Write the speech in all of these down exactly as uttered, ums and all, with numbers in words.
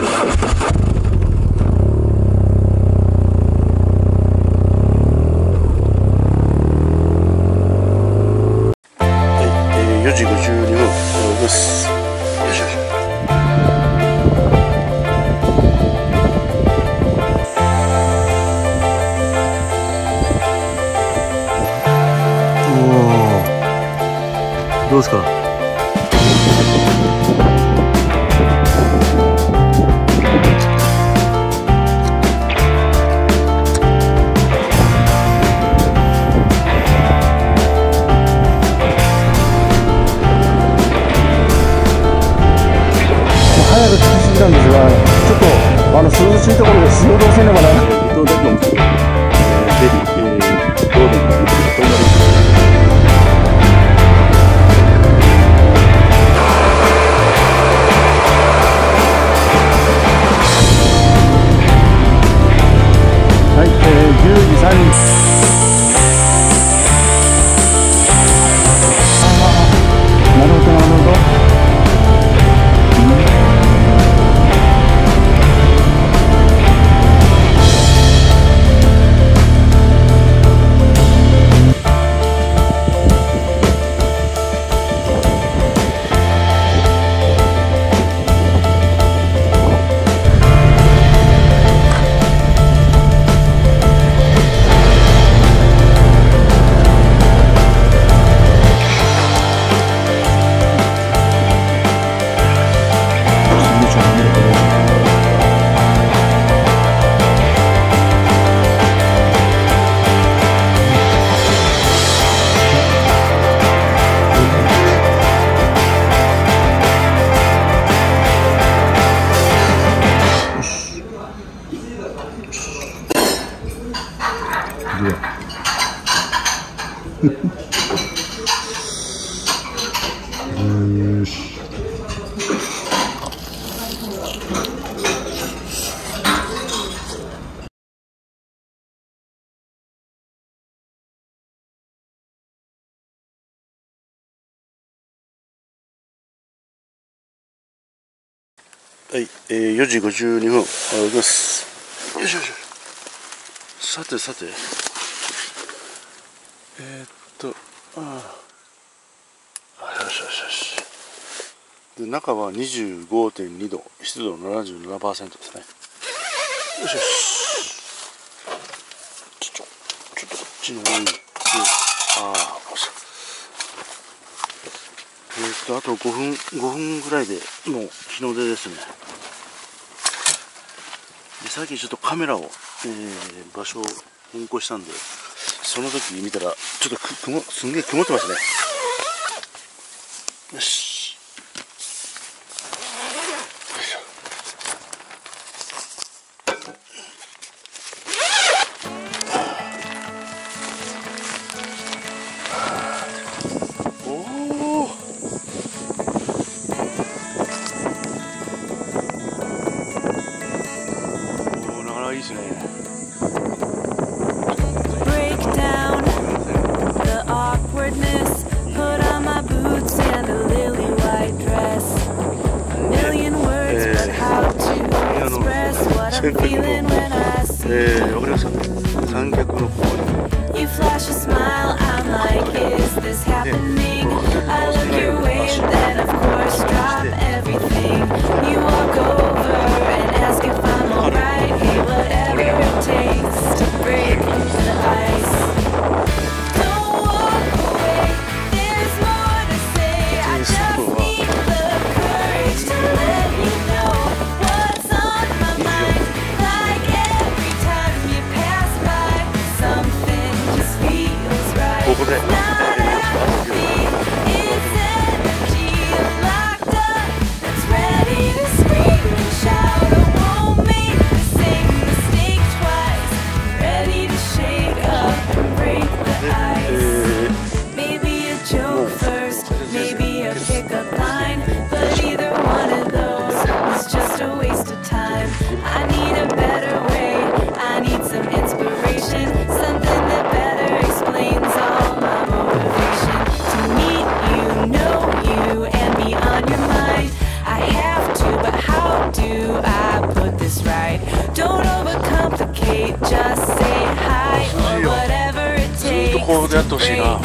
よじごじゅうにふんです。よいしょ。おお、どうですか。早く着きすぎたんですが、ちょっとあの涼しいところで仕事をせねばならない。伊藤大根、ぜひ、えー、どうでもいいと思います。はい、えー、じゅうじさんじ。ああ、なるほどなるほど。よし。はい、えー、よじごじゅうにふんです。よいしょよいしょ。さてさて、えー、っとああよしよしよし。で、中は にじゅうごてんにど、湿度 ななじゅうななパーセント ですね。よしよし。ちょっとちょっとこっちの方に行って、ああえー、っとあとごふんごふんぐらいでもう日の出ですね。で、さっきちょっとカメラを、えー、場所を変更したんで、その時見たらちょっとく曇すんげえ曇ってますね。よし。いいですね。えー、わかりました。三脚の方に。ここで、えーこでやってほしいな。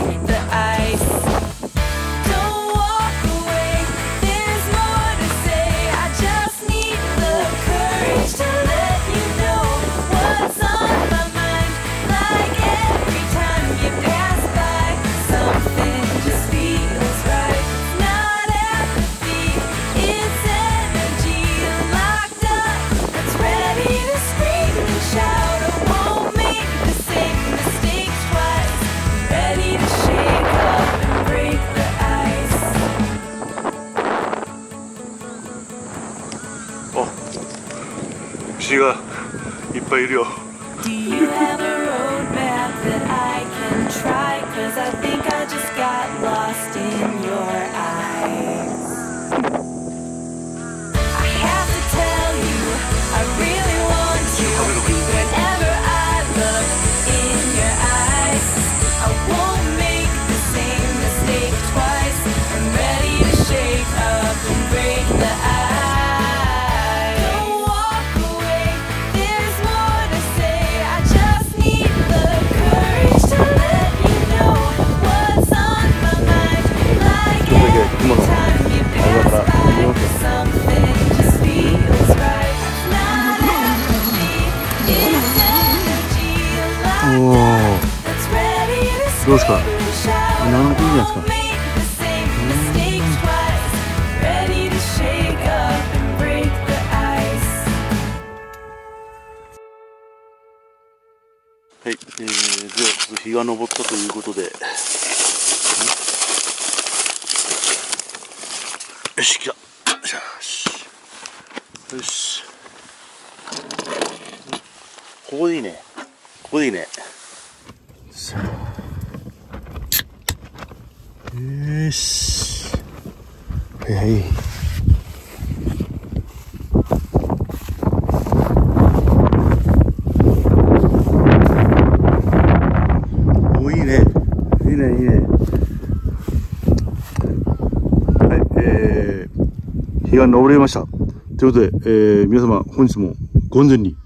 牛がいっぱいいるよ。どうですか？何の国じゃないですか？はい、えー、ではちょっと日が昇ったということで、よし来た。よしよし、ここでいいね、ここでいいね。よし、はいはい。お、いいね、いいね、いいね。はい、えー、日が昇りました。ということで、えー、皆様本日もご安全に。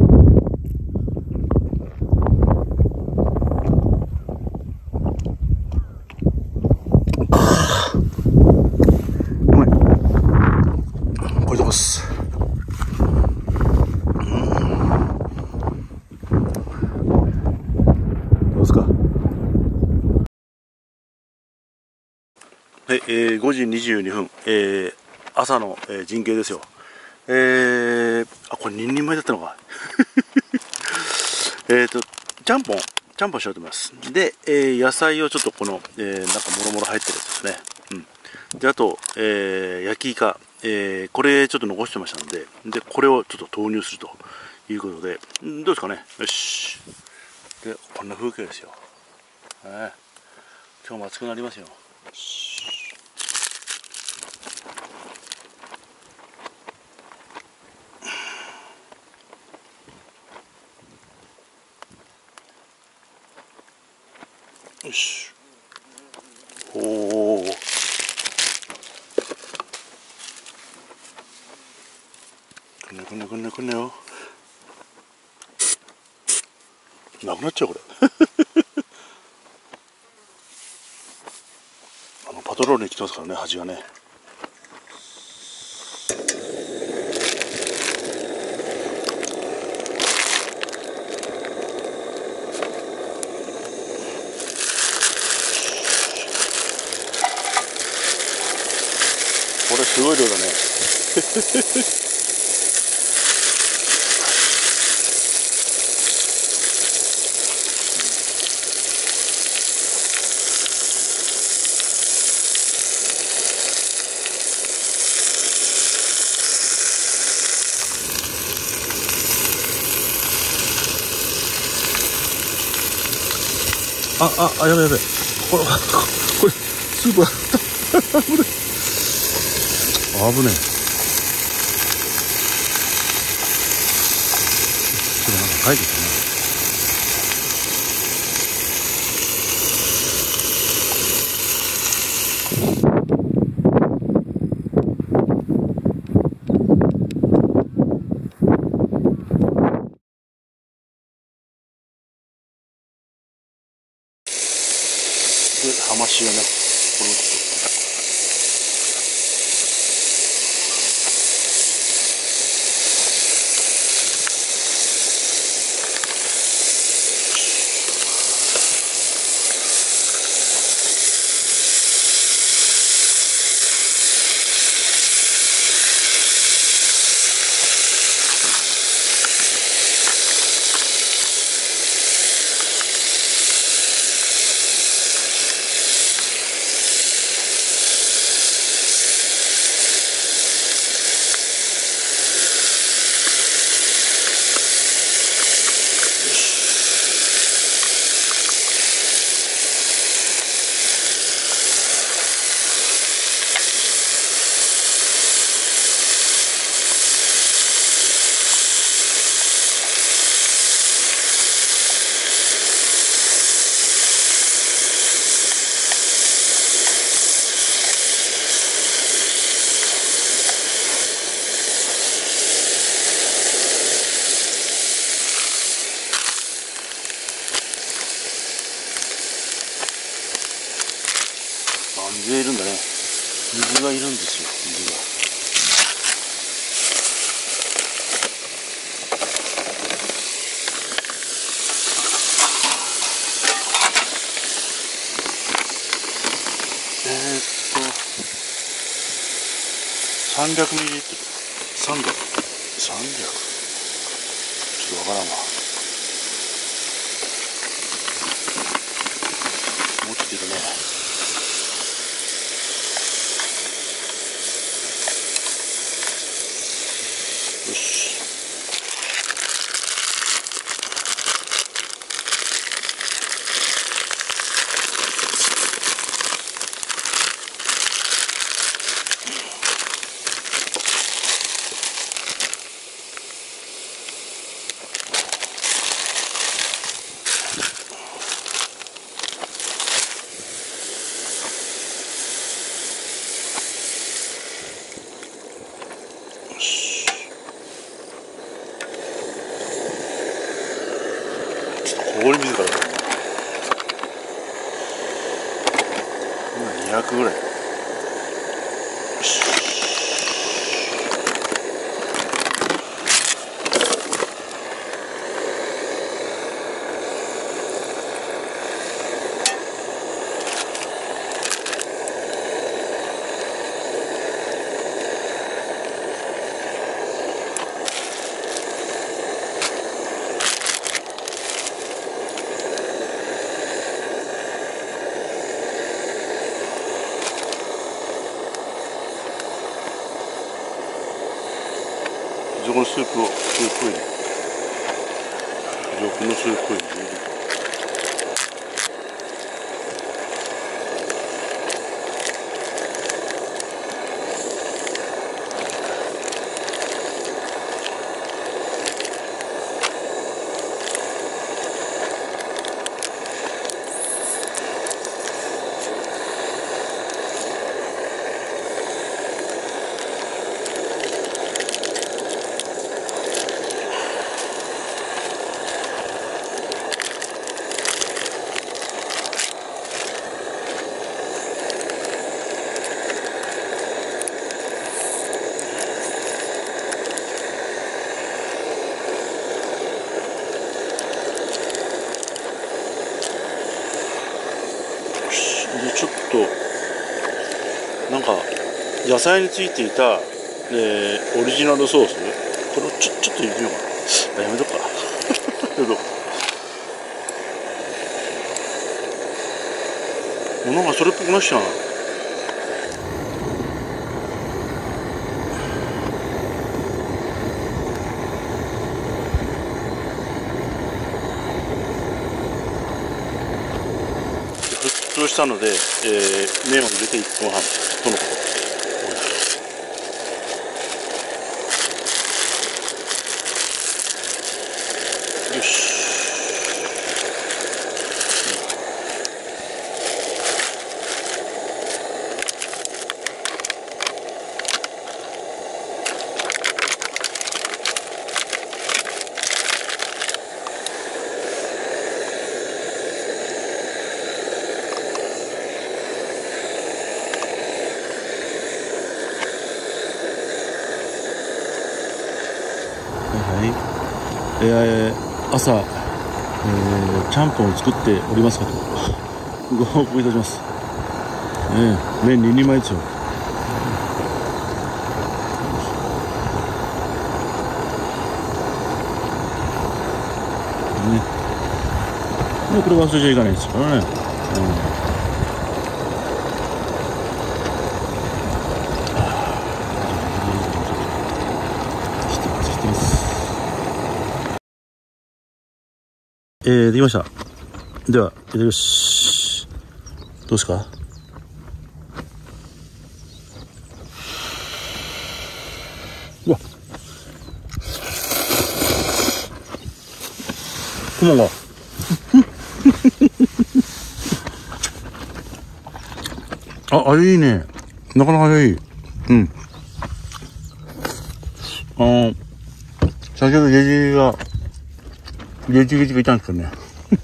はい、えー、ごじにじゅうにふん、えー、朝の、えー、陣形ですよ。えー、あ、これににんまえだったのか。えっと、ちゃんぽん、ちゃんぽんしようと思います。で、えー、野菜をちょっとこの、えー、なんかもろもろ入ってるやつですね。うん。で、あと、えー、焼きイカ、えー、これちょっと残してましたので、で、これをちょっと投入するということで、どうですかね。よし。で、こんな風景ですよ。えー、今日も暑くなりますよ。よし。よし。おお。くんねくんねくんねくんねよ。なくなっちゃうこれ。あのパトロールに来てますからね、端がね。これすごい量だね。あ、あ、あ、やべやべ。これ、これ、スープが、危ねえ。危ねえ。ちょっとなんか書いてたな。 さんびゃくミリリットル、さんびゃく、さんびゃく、ちょっとわからんわ。もうちょっといるね。よし。氷水からだね。今にひゃくぐらい。よし。このスープをスープを入れる。このスープを入れる。でちょっとなんか野菜についていた、えー、オリジナルソース、これをちょちょっと入れてみようかな。やめとくか。けどもうなんかそれっぽくなっちゃうな。沸騰したので、えー、麺を入れていっぷんはんとのこと。よし。はい、えー、朝、えー、ちゃんぽんを作っておりますかとご報告いたします。えー、麺ににまいですよ。ね、もうこれ忘れちゃいけないですからね。うんえー、できました。では、いただきます。どうですか？うわ。こんばんは。あ、あれいいね。なかなかいい。うん。あの、先ほどゲジが、ゲジゲジがいたんですけどね。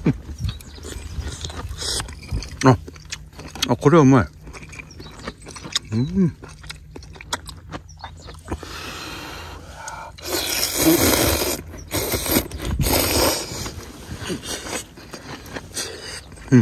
あ、あ、これはうまい。うん。うん。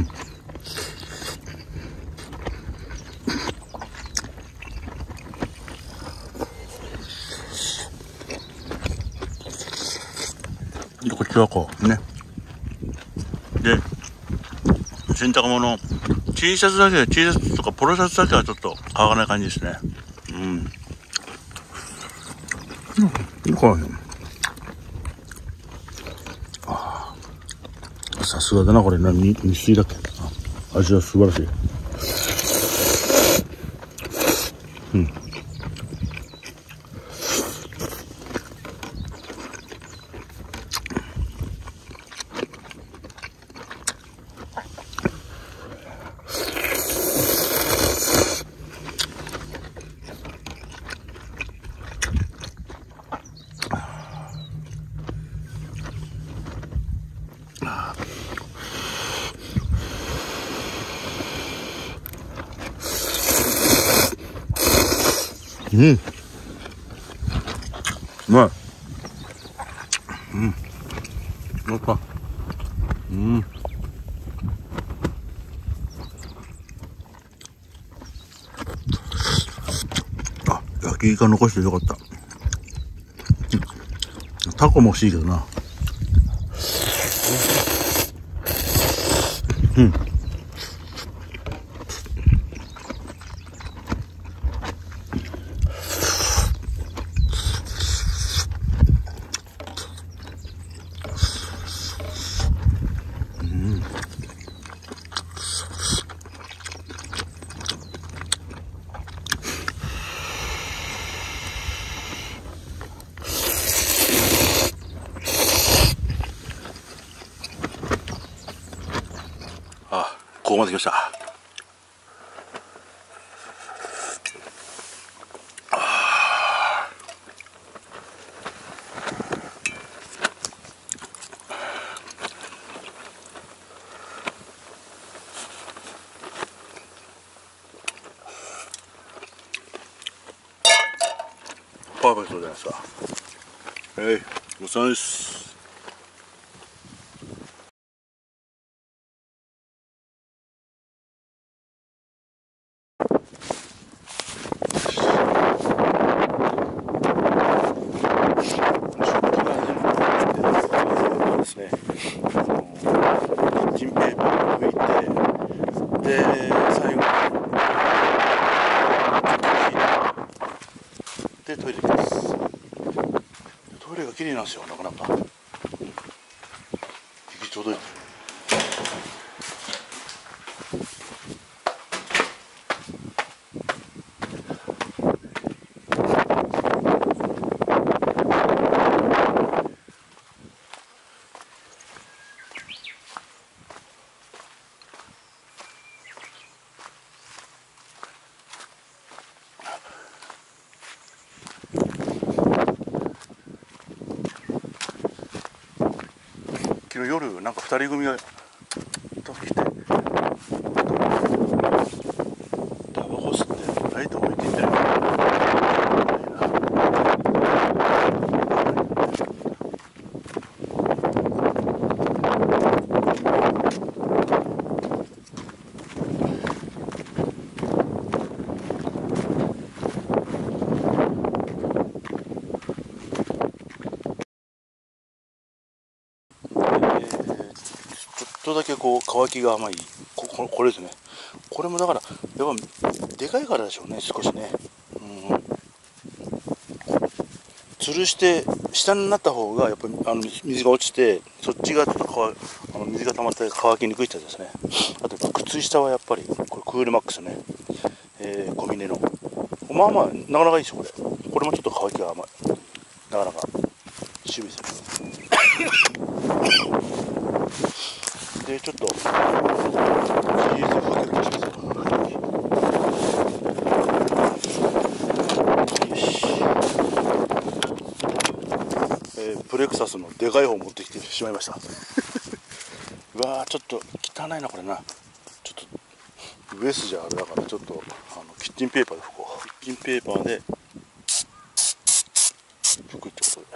でこっちはこうね。で洗濯物 T シャツだけ T シャツとかポロシャツだけはちょっと乾かない感じですね。うんうんこれああさすがだなこれ。何日水だっけ。あ味は素晴らしい。うんうん、うまい。うん、やった。うん。あ、焼きイカ残してよかった。タコも欲しいけどな。うん。あ、ここまで来ました。パーフェクトじゃないですか。はい、ごちそうさまです。ですね、キッチンペーパーを拭いて、で最後でトイレ行きます。トイレが綺麗なんですよ、なかなか。息ちょうどいい。昨日夜なんかふたり組が来てタバコ吸ってライト置いていってる。ちょっとだけこう乾きが甘い こ, こ, これですね。これもだからやっぱでかいからでしょうね、少しね。うん、吊るして下になった方がやっぱりあの水が落ちて、そっちがちょっと乾あの水が溜まって乾きにくいってやつですね。あと靴下はやっぱりこれクールマックスね、えー、小峰のまあまあなかなかいいでしょこれ。これもちょっと乾きが甘い、なかなか渋いですね。でちょっとチーズかけるとしますよ。よし、えー、プレクサスのでかい方持ってきてしまいましたうわーちょっと汚いなこれな。ちょっとウエスじゃあれだからちょっとあのキッチンペーパーで拭こう。キッチンペーパーで拭くってことで。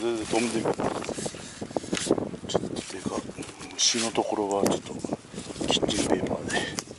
全然飛んでる。ちょっとっていうか虫のところはちょっとキッチンペーパーで。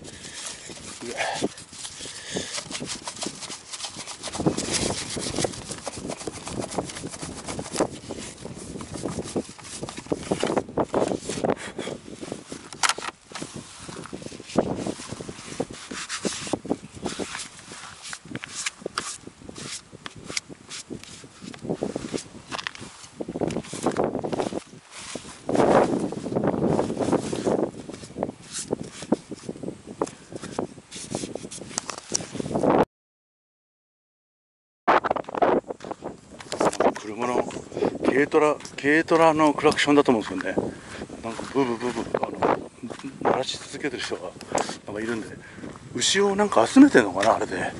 車の軽トラ、軽トラのクラクションだと思うんですよね。なんかブーブーブーブーあの鳴らし続けてる人がなんかいるんで、牛をなんか集めてんのかな、あれで。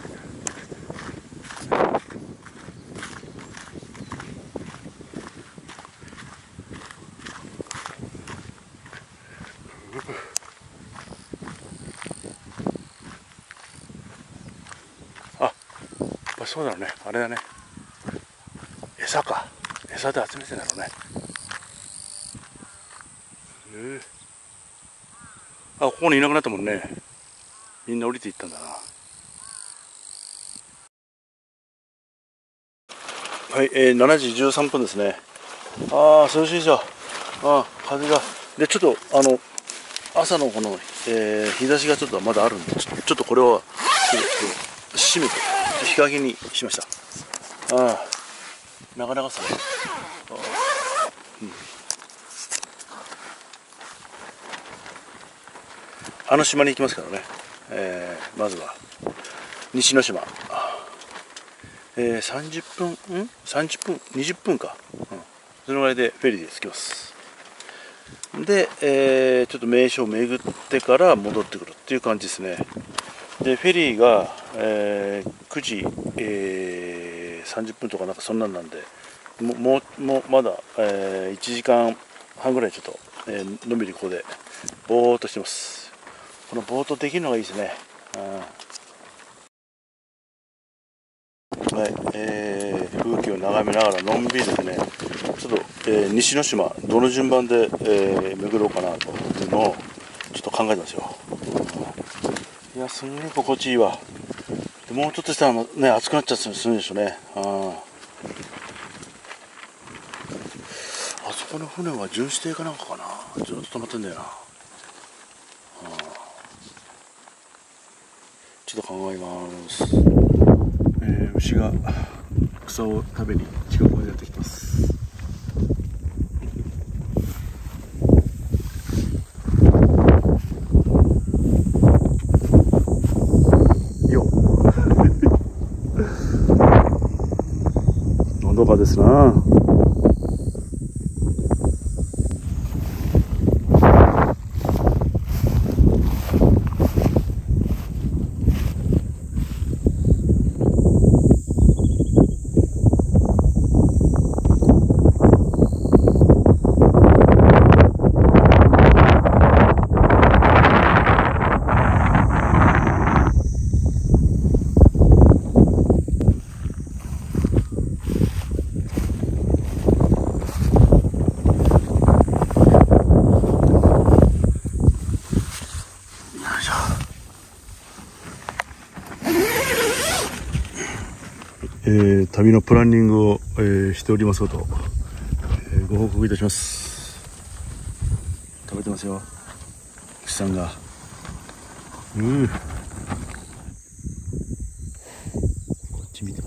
あ、やっぱそうだろうね、あれだね。餌か、餌で集めてんだろうね。えー、あ、ここにいなくなったもんね。みんな降りていったんだな。はい、えー、しちじじゅうさんぷんですね。ああ、涼しいじゃん。ああ、風が。で、ちょっと、あの、朝のこの、えー、日差しがちょっとまだあるんで、ちょ、ちょっとこれは、閉めて、日陰にしました。ああ、なかなかですね。ああ、うん、あの島に行きますからね。えー、まずは、西之島。えー、さんじゅっぷん、ん ?さんじゅっぷん、にじゅっぷんか。うん、そのぐらいでフェリーで着きます。で、えー、ちょっと名所を巡ってから戻ってくるっていう感じですね。で、フェリーが、えー、くじ、えー、さんじゅっぷんとかなんかそんなんなんで、ももう、もうまだ、えー、いちじかんはんぐらいちょっと、えー、のんびりここでぼーっとしてます。このぼーっとできるのがいいですね。うん、はい、えー、風景を眺めながらのんびりですね、ちょっと、えー、西之島どの順番で、えー、巡ろうかなというのをちょっと考えてますよ。いや、すんごい心地いいわ。でもうちょっとしたらね、暑くなっちゃったりするんでしょうね。ああそこの船は巡視艇かなんかかな。ずっと止まってんだよな。ちょっと考えます。えー、牛が草を食べに近くまでやってきます。よのどかですな。えー、旅のプランニングを、えー、しておりますこと、えー、ご報告いたします。食べてますよ、牛さんが。うん、こっち見てます。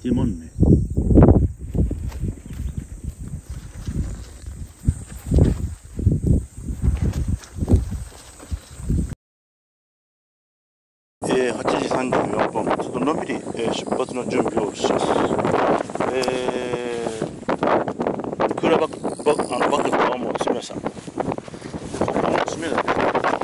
てまんね。えー、はちじさんじゅうよんぷん、ちょっとのんびり、えー、出発の準備をします。えー、クーラーバッグ、バッあのバッグのドアも閉めました。閉めないで。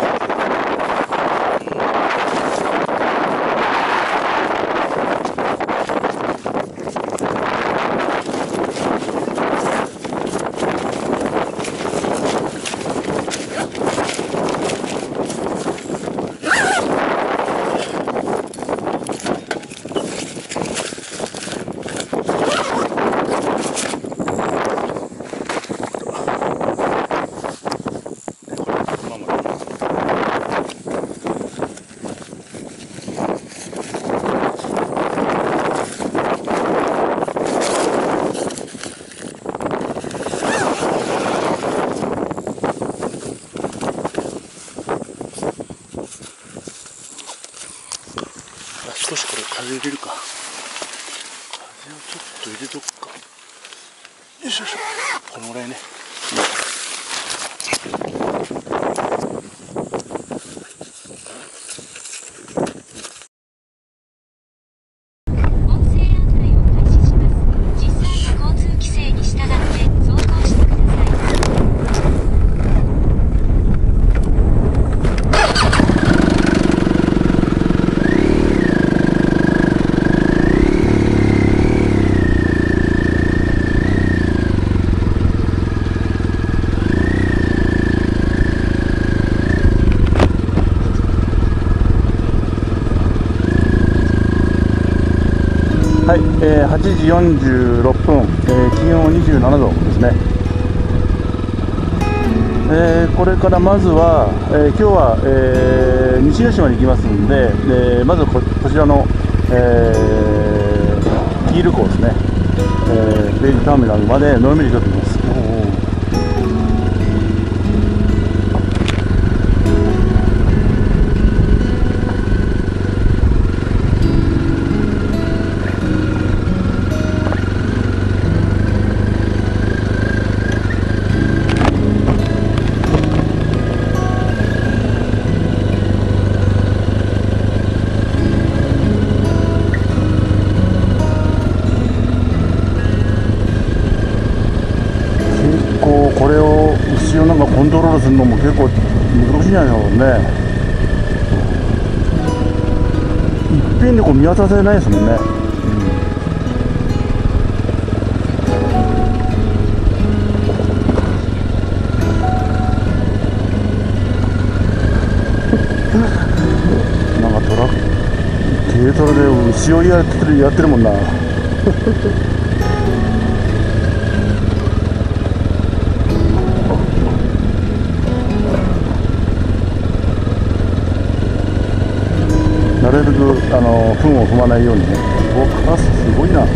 少しこれ風入れるか。風をちょっと入れとくか。よいしょよいしょ。このぐらいね。はい、えー、はちじよんじゅうろっぷん、えー、気温にじゅうななどですね。えー、これからまずは、えー、今日は、えー、西之島に行きますんで、えー、まず こ, こちらの、えー、キール港ですね、えー、ベイターミナルまでのんびりとってきます。これを牛をなんかコントロールするのも結構難しいんじゃないのね。いっぺんにこう見渡せないですもんね。うん、なんかトラック軽トラで牛をやってるやってるもんな。なるべくあの糞を踏まないようにね。お、カラスすごいな。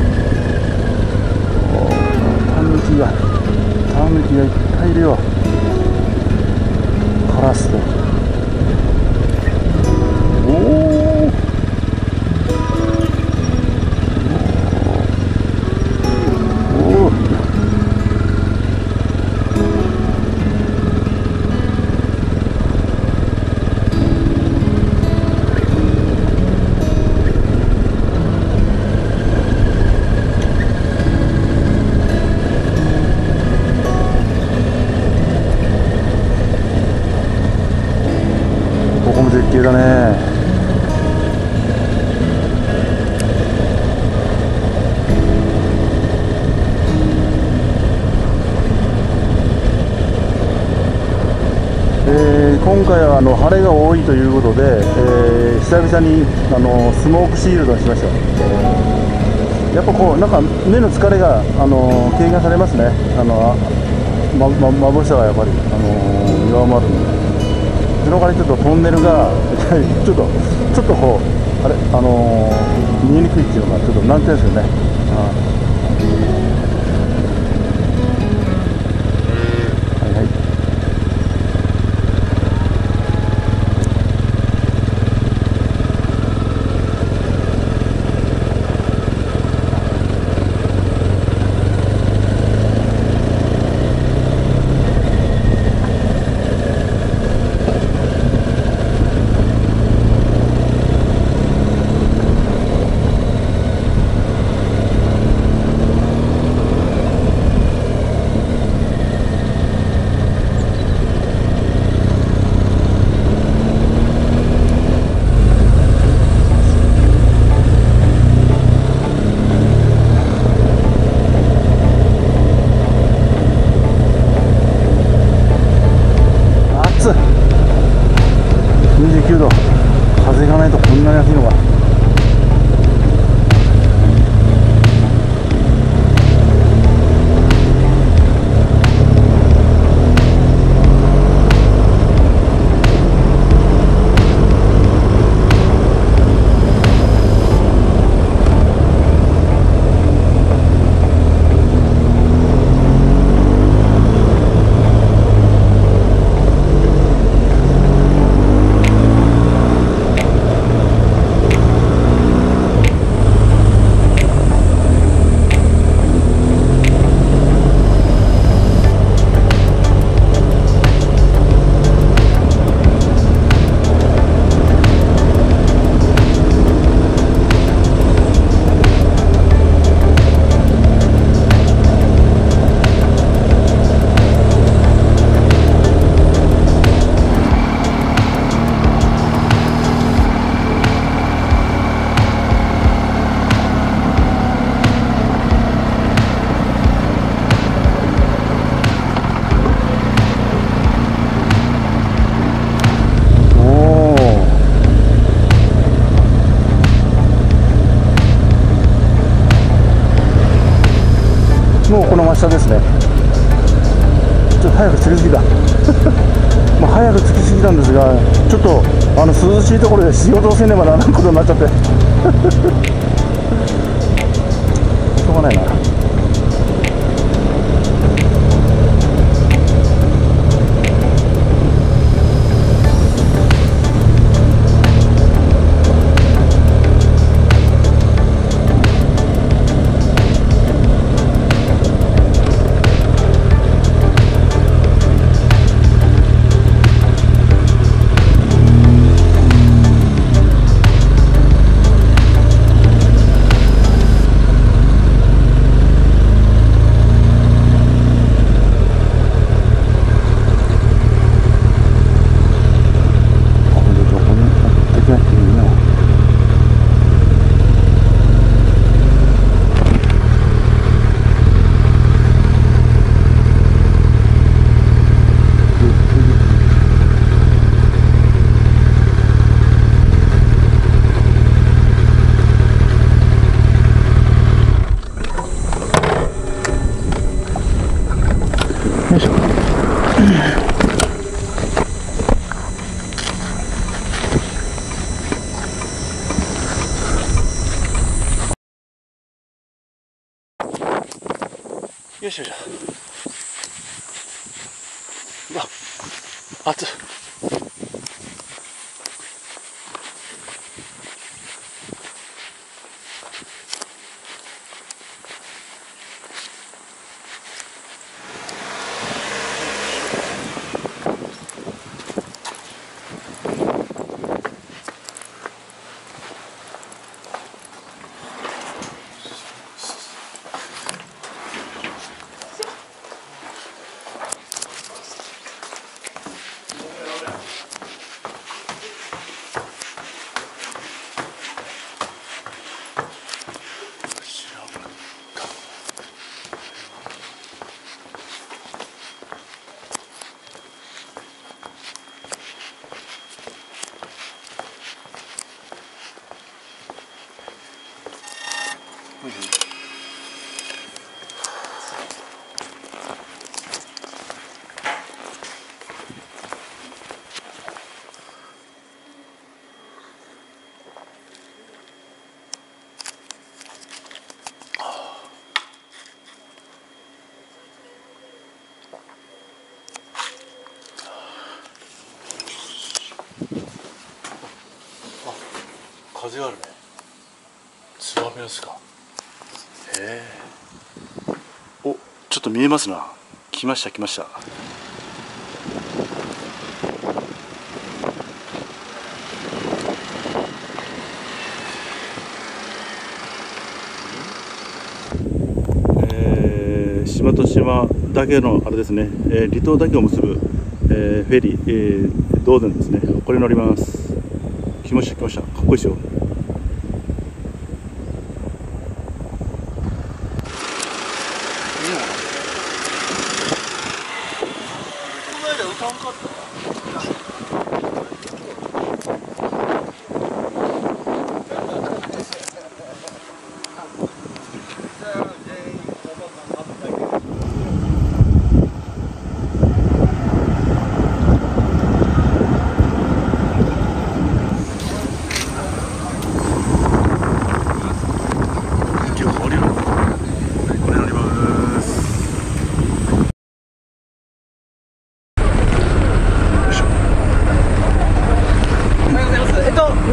タヌキがタヌキがいっぱいいるよ。カラスと。おお。おお。絶景だね。えー、今回はあの晴れが多いということで、えー、久々にあのスモークシールドにしました。やっぱこうなんか目の疲れがあの軽減されますね。あのまま眩しさがやっぱりあの弱まるので。その代わりちょっとトンネルがちょっとちょっとこうあれあのー、見えにくいっていうのがちょっと難点ですよね。はいはい。 こんなに安いのか。もうこの真下ですね。ちょっと早く着きすぎたまあ早く着きすぎたんですが、ちょっとあの涼しいところで仕事をせねばならんことになっちゃってしょうがないな。よいしょ。よいしょよいしょ。うわ、熱い。風があるね。ツバメですか。へえ。お、ちょっと見えますな。来ました来ました。えー、島と島だけのあれですね、えー、離島だけを結ぶ、えー、フェリー、えー、ドーデンですね。これ乗ります。来ました来ました。かっこいいですよ。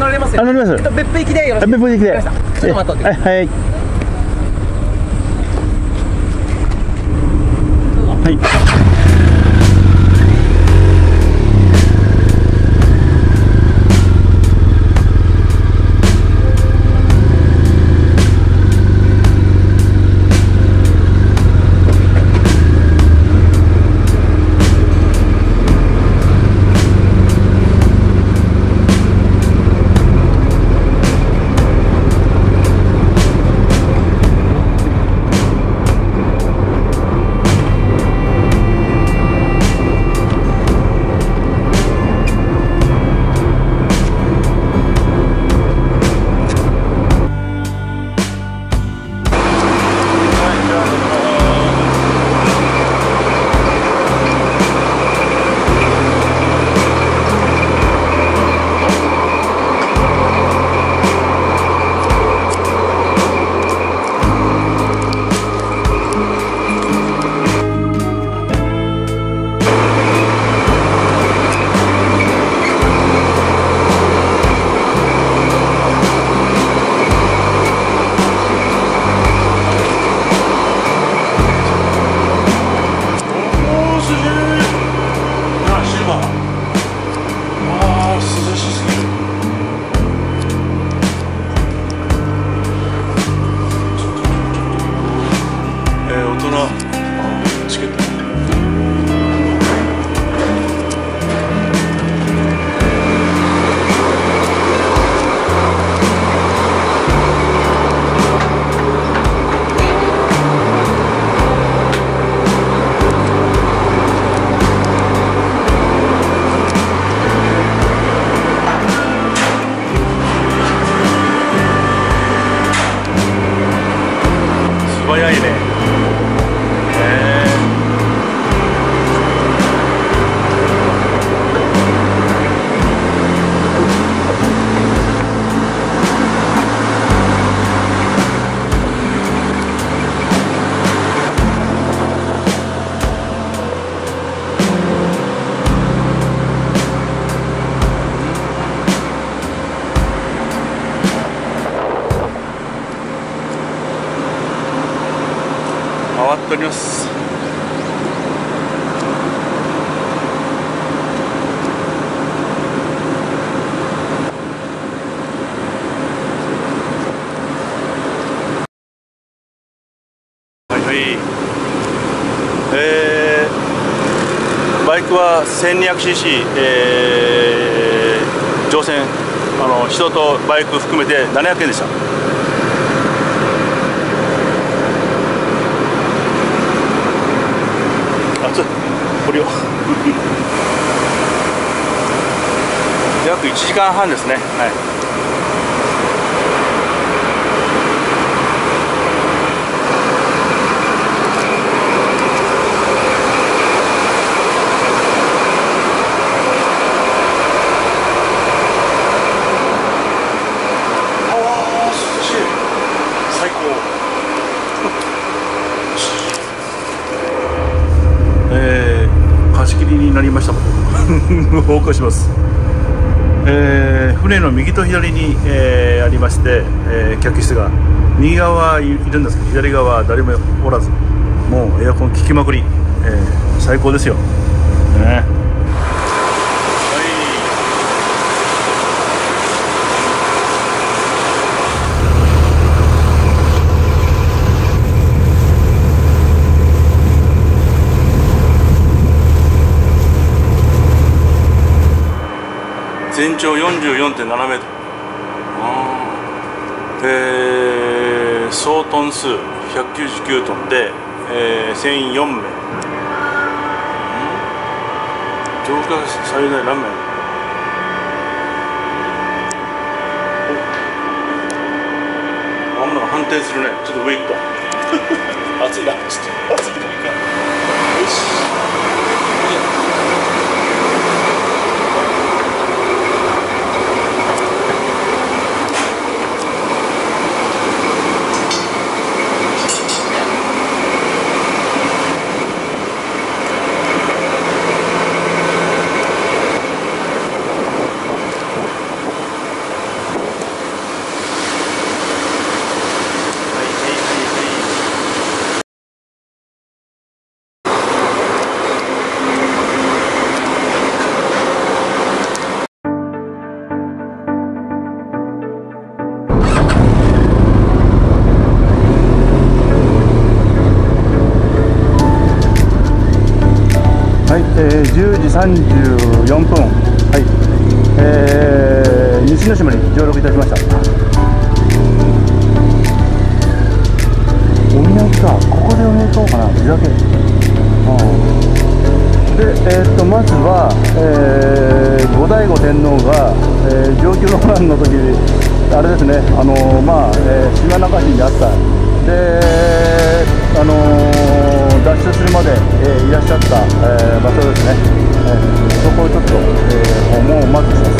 られますよ。 あ、乗ります。 えっと別府行きでよろしいですか。 別府行きで。 わかりました。ちょっと待っとってください。 はいはい。はい。早いね。へ回っております。はいはい。えー、バイクは せんにひゃくシーシー、えー、乗船、あの人とバイク含めてななひゃくえんでした。これを約いちじかんはんですね。はい。ああ、涼しい。最高。えー、貸し切りになりましたこと報告します。えー、船の右と左に、えー、ありまして、えー、客室が右側はいるんですけど、左側は誰もおらず、もうエアコン効きまくり、えー、最高ですよ、ね。全長 よんじゅうよんてんななメートル、えー、総トン数ひゃくきゅうじゅうきゅうトンで、えー、船員よんめい、乗客最大何名？あんなの反転するね。ちょっと上行くか暑いな、ちょっと暑いからいいか。よし。 えー、じゅうじさんじゅうよんぷん、はい、えー、西之島に上陸いたしました。お土産か、ここでお土産買おうかな、地酒。で、えー、っとまずは、えー、後醍醐天皇が、えー、承久の乱の時にあれですね、あのー、まあ、えー、島中市にあったで、あのー、脱出するまで、えー、いらっしゃった、えー、場所ですね、えー、そこをちょっと、えー、訪問をまずします。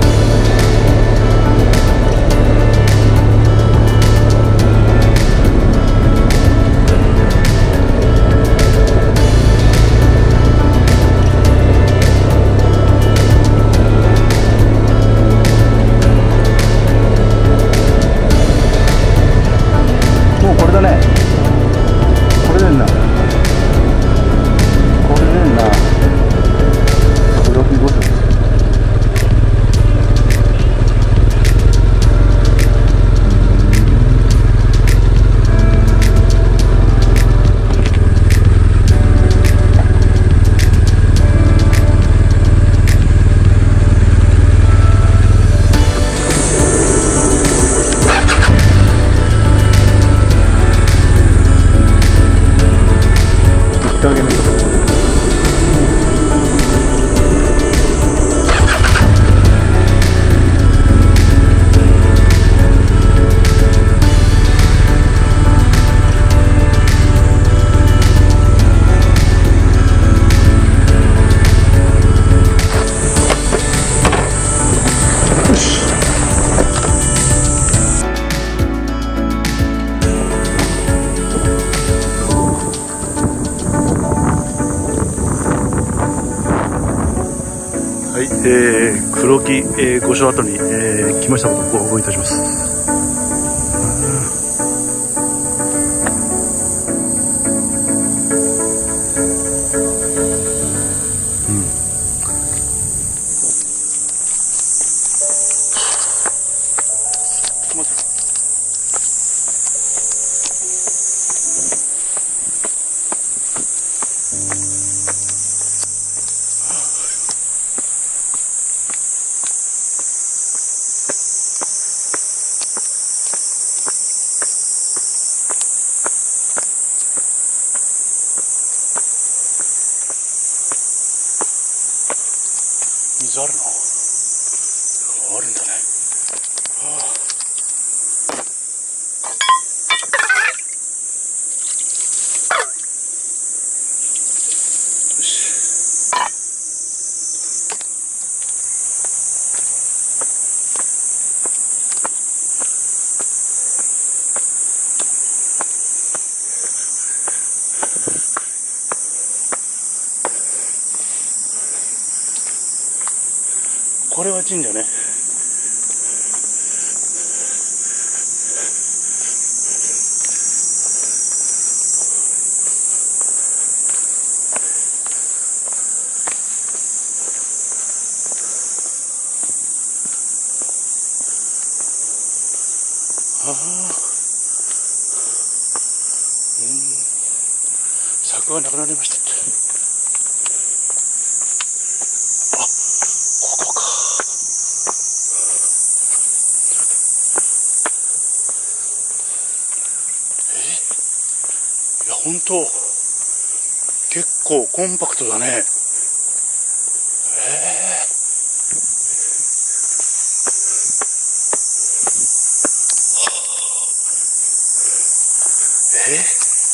はい、えー、黒木、えー、御所跡に、えー、来ましたことをご報告いたします。うん。待って。水あるの？あるんだね。はあ、よし。これは神社ね。ああ、うん、柵がなくなりましたって。あ、ここか。え、いや本当結構コンパクトだね。えー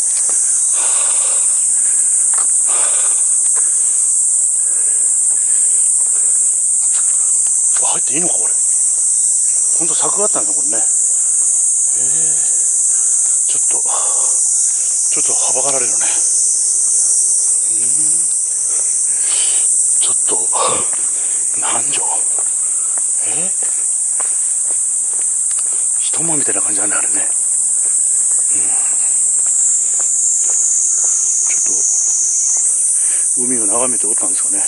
入っていいのかこれ。ほんと柵があったんだこれね。えー、ちょっとちょっとはばかられるね。うん、ちょっと何畳、えー、一間みたいな感じだねあれね。うん、ちょっと海を眺めておったんですかね。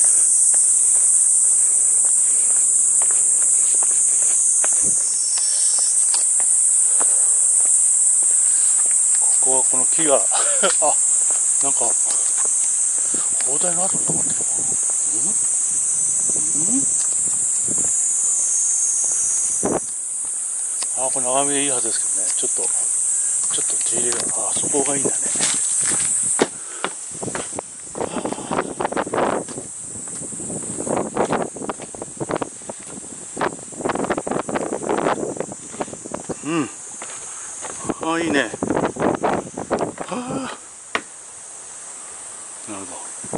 ここはこの木があ、なんか砲台の跡が残ってる。 ああ、これ眺めいいはずですけどね。ちょっとちょっと手入れが、ああ、そこがいいんだね。うん。ああ、いいね。はあ。なるほど。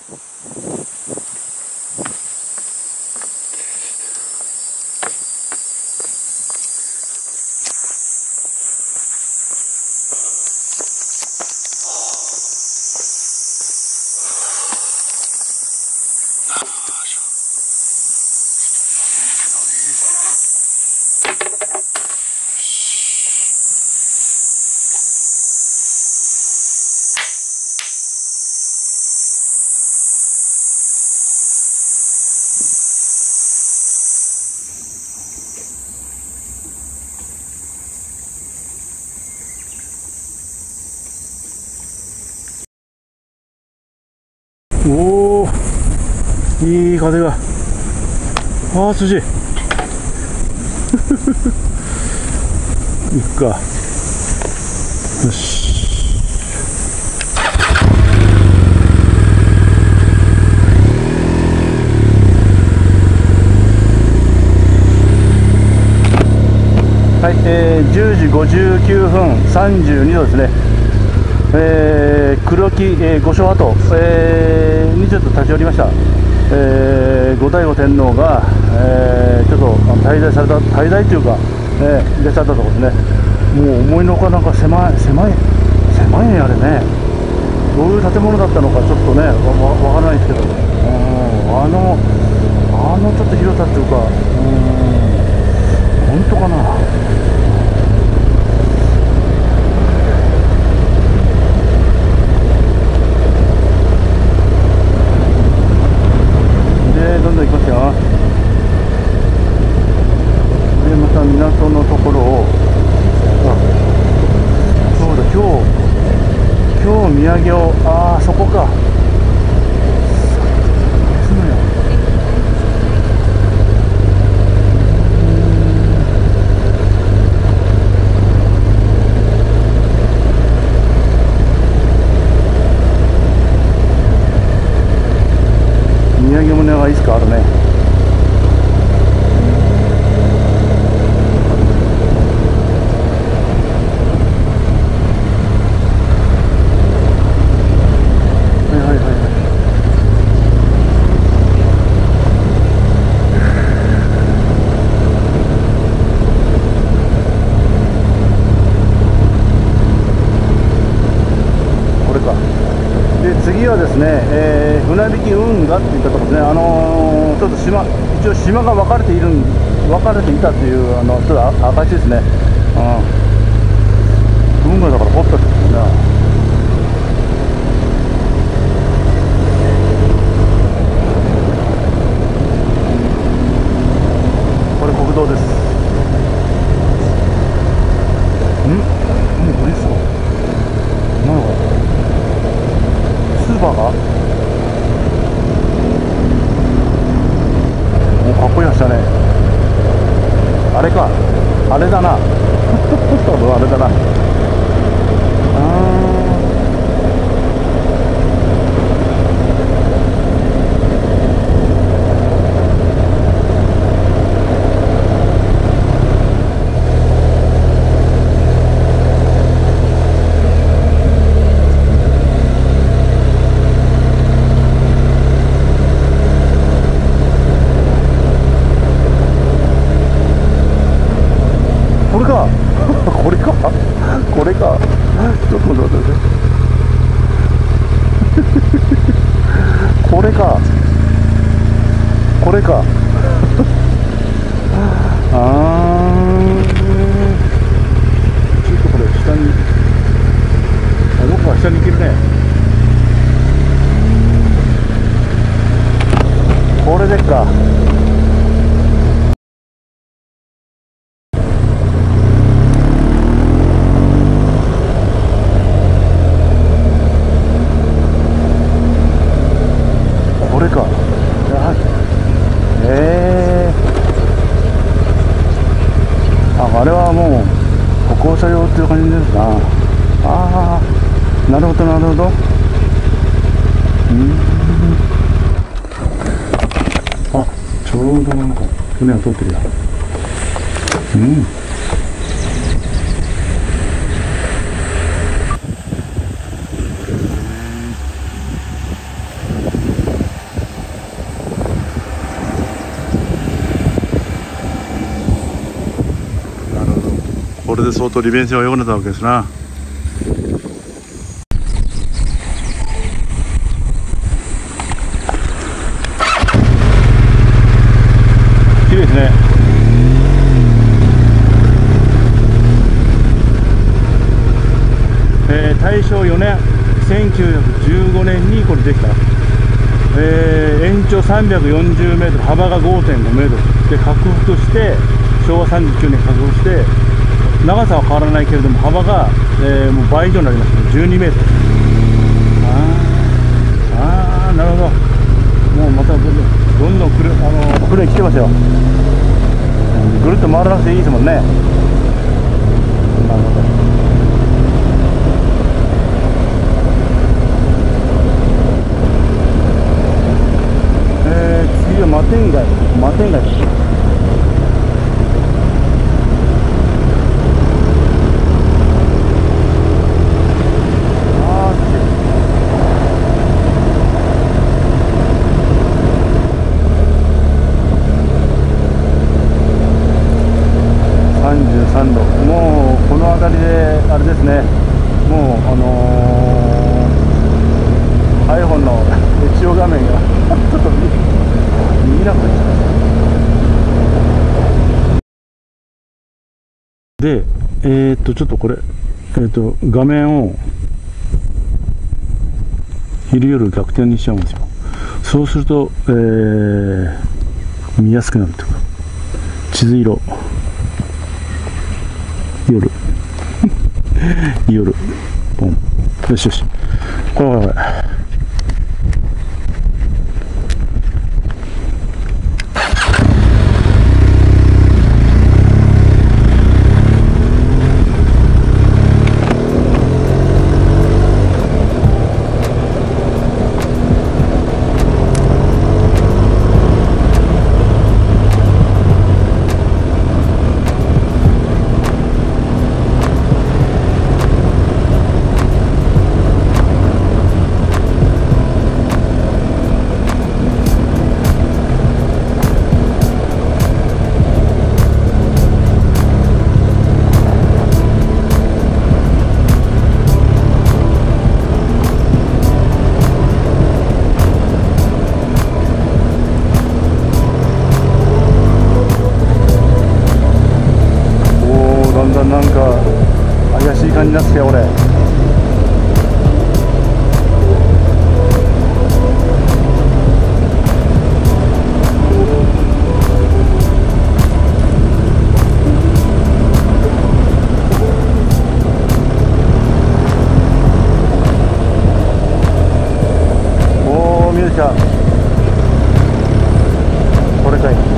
おお、いい風が。ああ、涼しい。行くか。よし。はい、えー、じゅうじごじゅうきゅうふんさんじゅうにどですね。えー、黒木、えー、御所跡、えー、にちょっと立ち寄りました。えー、後醍醐天皇が、えー、ちょっと滞在された、滞在というか、えー、いらっしゃったところですね。もう思いのほかなんか狭い、狭い、狭いね、あれね。どういう建物だったのかちょっとね、わ, わからないですけど、うん、あの、あのちょっと広さっていうか、うん、本当かな。どんどん行きますよ。でまた港のところを、あ、そうだ、今日今日土産を、ああそこか、土産物がいつかあるね。はいはいはいはい。これか。で次はですね、えー、船引き運河っていったところですね。あのー、ちょっと島、一応島が分かれている、分かれていたっていう、あのちょっと証ですね。うん、運河だから掘ったってことですね。これ国道です。ん？もうこれですか？なんだ？スーパーが？お、かっこいい橋だね。あれか、あれだな。あれだな。あこれかこれかこれか、ちょっと待って待ってこれかこれかあー、ちょっとこれ下に、あ、僕は下に行けるね。これでっか。これか。えー、 もう歩行者用っていう感じですな。ああ、なるほどなるほど。うん、あ、ちょうどなんか船が通ってるや。うん、なるほど。これで相当利便性が良くなったわけですな。綺麗ですね。えー、大正よねん、せんきゅうひゃくじゅうごねんにこれできた。えー、延長さんびゃくよんじゅうメートル、幅が ごてんごメートルで、拡幅してしょうわさんじゅうきゅうねん拡幅して、長さは変わらないけれども幅が、えー、もう倍以上になりましたね。じゅうにメートル。あーあー、なるほど。もうまたどんどんどんどん来る、あのー、船来てますよ。ぐるっと回らなくていいですもんね。なるほど。次はマテン街、マテン街です。あー、さんじゅうさんど、もうこの辺りであれですね、もうあのー、iPhone の液晶画面がちょっと見なくなっちゃいました。で、えー、っとちょっとこれ、えー、っと画面を昼夜逆転にしちゃうんですよ。そうすると、えー、見やすくなるというか、地図色夜夜ポン、よしよし、これこれこれ。なんか怪しい感じになってきたよ俺。おお、見えてきた。これかい。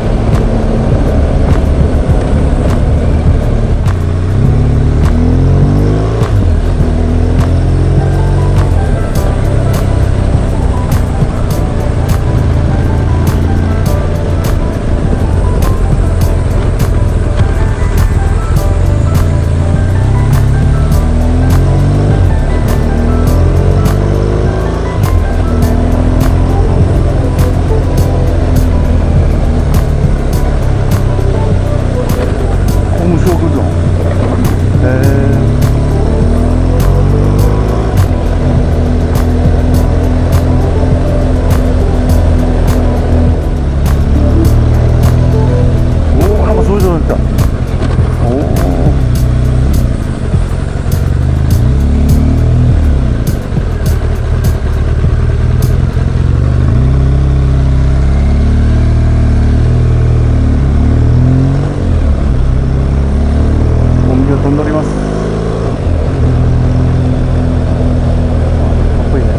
飛んでおります。かっこいいね。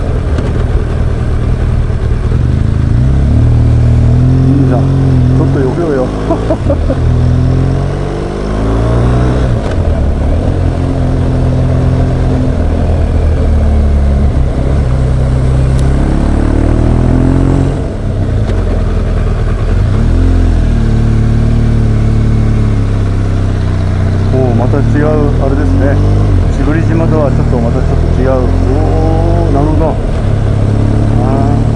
いいじゃん。ちょっと余計おお、また違うあれですね。千振島とはちょっとまたちょっと違う。おお、なるほど。あー、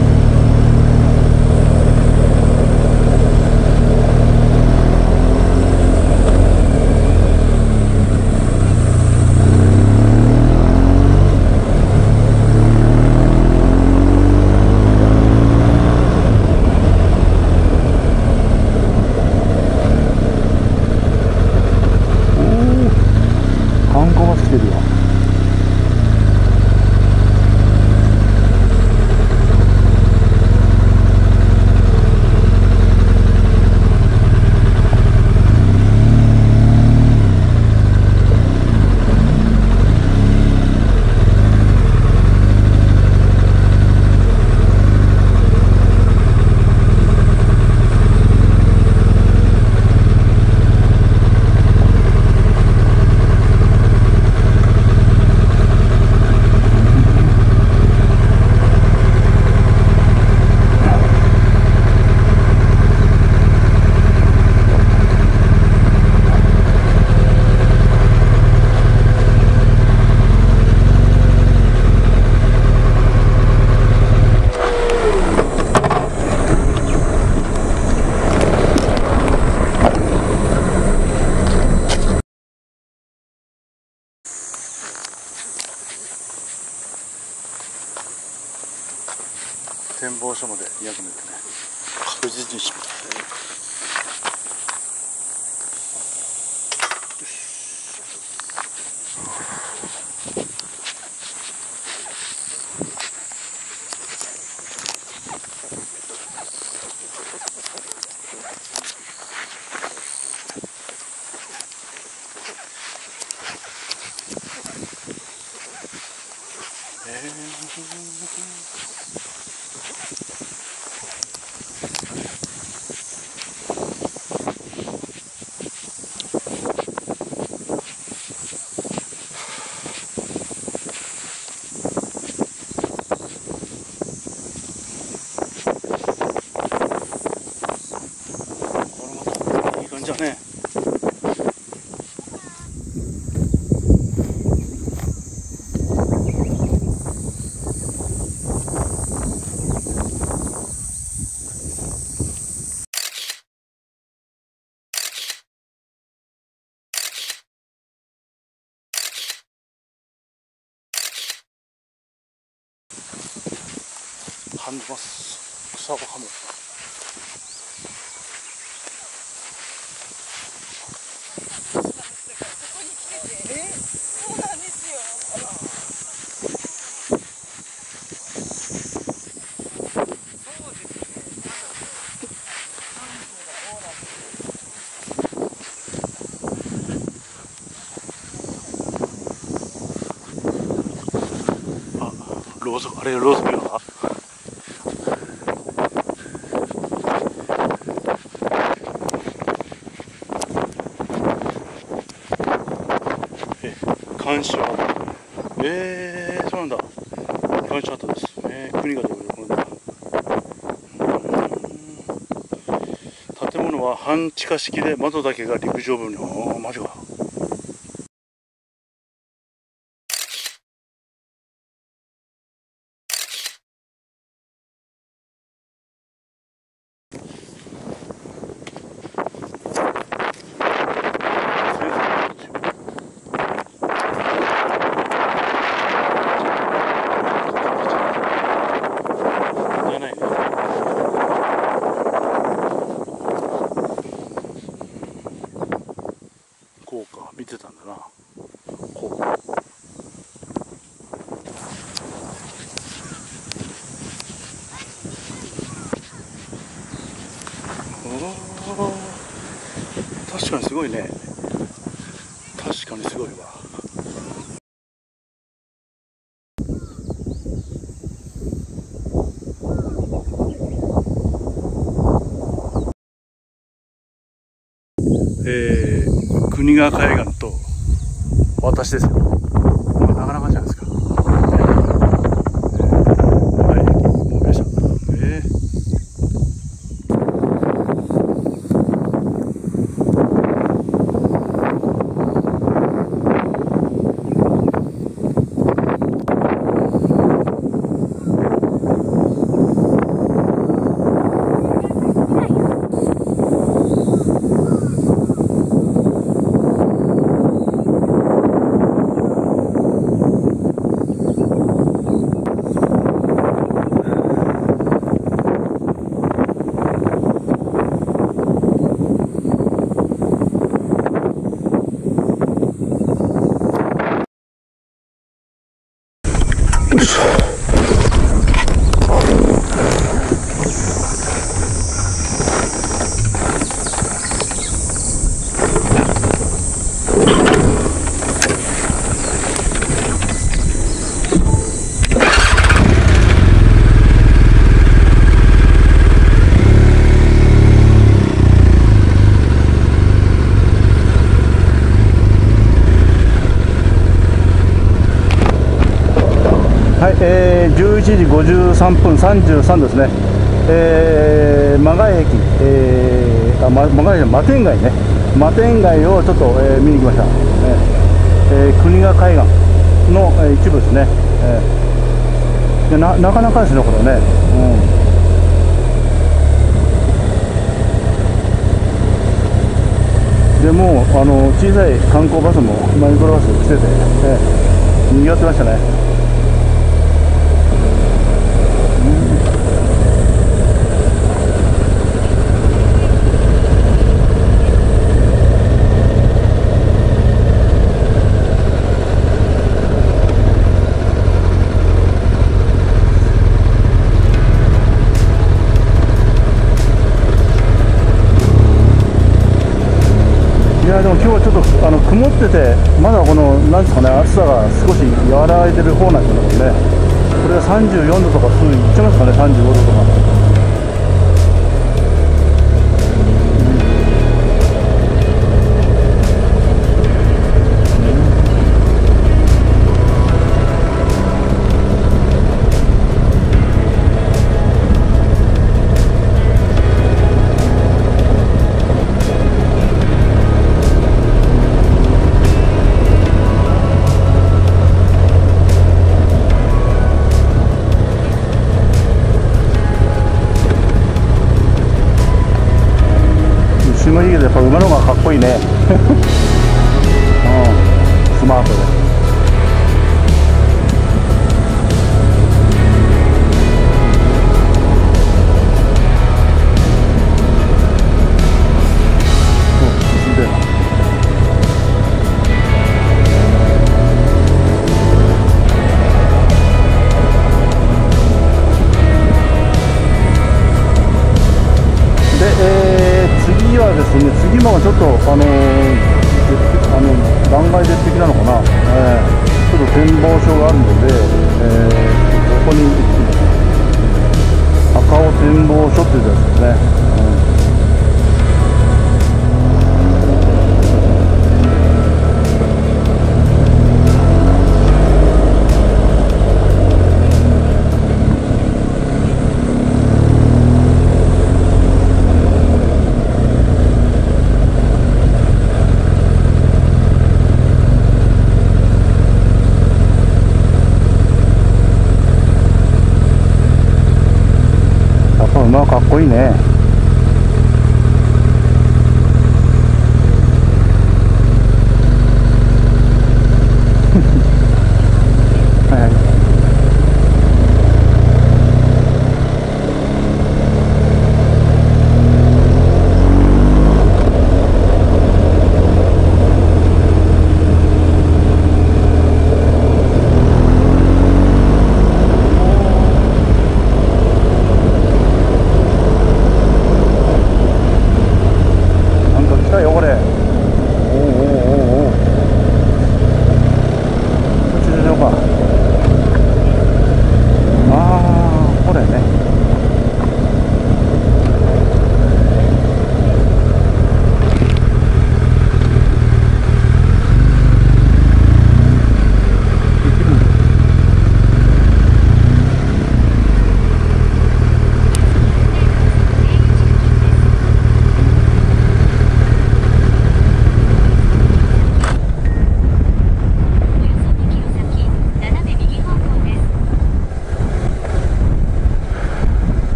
観光バス来てるよ。展望所までにひゃくメートルね、確実にします。えー、いい感じだね。はんでます。草をはむ。あ、ローソク、あれローソクよな。監視は、えー、そうなんだ。監視跡です。えー、国がどういうことだ。建物は半地下式で窓だけが陸上部に。ああ、マジか。こうか、見てたんだな。こう。おお、確かにすごいね。確かにすごいわ。 国川海岸と私ですよ。まあ、なかなかじゃないですか。はい、もう見ました。えーよいしょ。はい、えー、じゅういちじごじゅうさんぷんさんじゅうさんですね。えー、馬ヶ駅、えー、あ、ま、馬ヶ駅の摩天街ね。摩天街をちょっと、えー、見に来ました。えーえー、国川海岸の、えー、一部ですね。えー、で な, なかなかですね、これね。うん、でもうあの小さい観光バスもマイクロバス来てて、えー、にぎわってましたね。いやでも今日はちょっとあの曇ってて、まだこのなんですかね、暑さが少し和らいでる方なんですよね。これがさんじゅうよんどとかすぐいっちゃいますかね、さんじゅうごどとか。島ひげでやっぱ馬の方がかっこいいね。うん、スマートで。次はですね、次もちょっとあのー、あの断崖絶壁なのかな、えー、ちょっと展望所があるので、えー、ここに行ってみます。赤尾展望所っていうやつですね。馬かっこいいね。はいはい。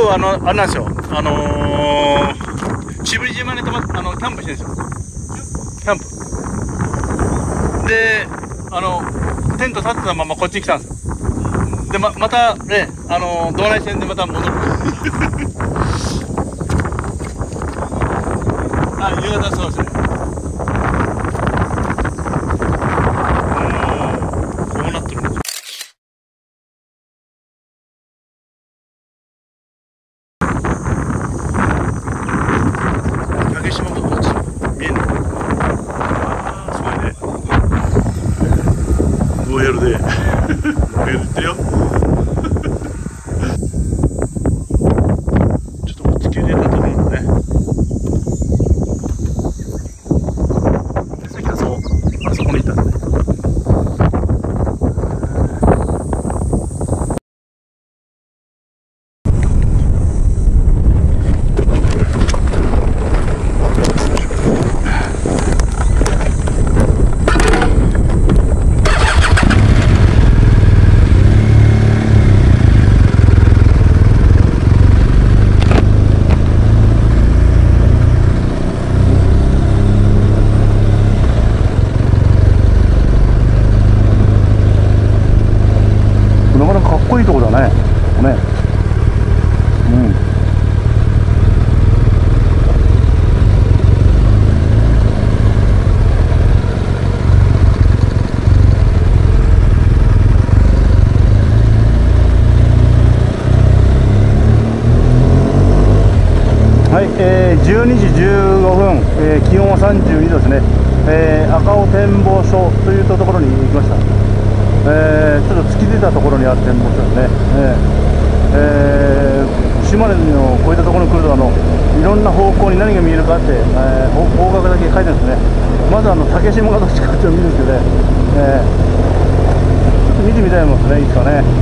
日はあのあれなんですよ、あのー、千振島に泊まっあのキャンプしてるんですよ。キャンプで、あのテント立てたままこっちに来たんですよ。で ま, またね、あのー、道内線でまた戻る。あ、夕方そうですね。こうなってるのか。竹島がこっち見えるの。すごいね。ロイヤルでロイヤル言ってるよ。ちょっとお付け出たところだね。さっきあそこあそこにいたんだね。なかなかかっこいいところだね。ね。うん。はい、えー、じゅうにじじゅうごふん、えー、気温はさんじゅうにどですね。えー、赤尾展望所というところに行きました。えー、ちょっと突き出たところにある展望所ですね。えーえー、島根のこういったところに来るとあのいろんな方向に何が見えるかって、えー、方角だけ書いてるんですね。まずあの竹島がどっちかっていうのを見るんですけどね、えー、ちょっと見てみたいもんですね、いいですかね。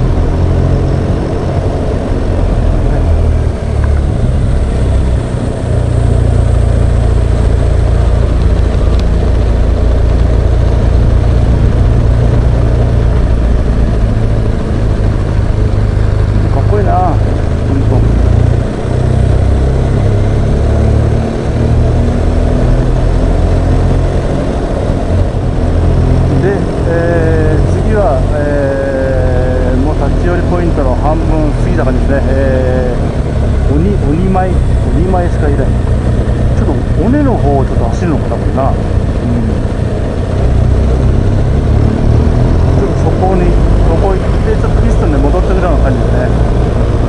ポイントの半分過ぎた感じですね。えー、鬼鬼舞鬼舞スカイライン、ちょっと尾根の方をちょっと走るのかなこれな。うん、ちょっとそこにそこ行ってちょっとピストンで戻ってくるような感じですね。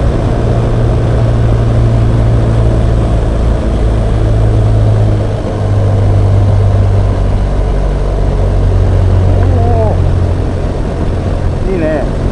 いいね。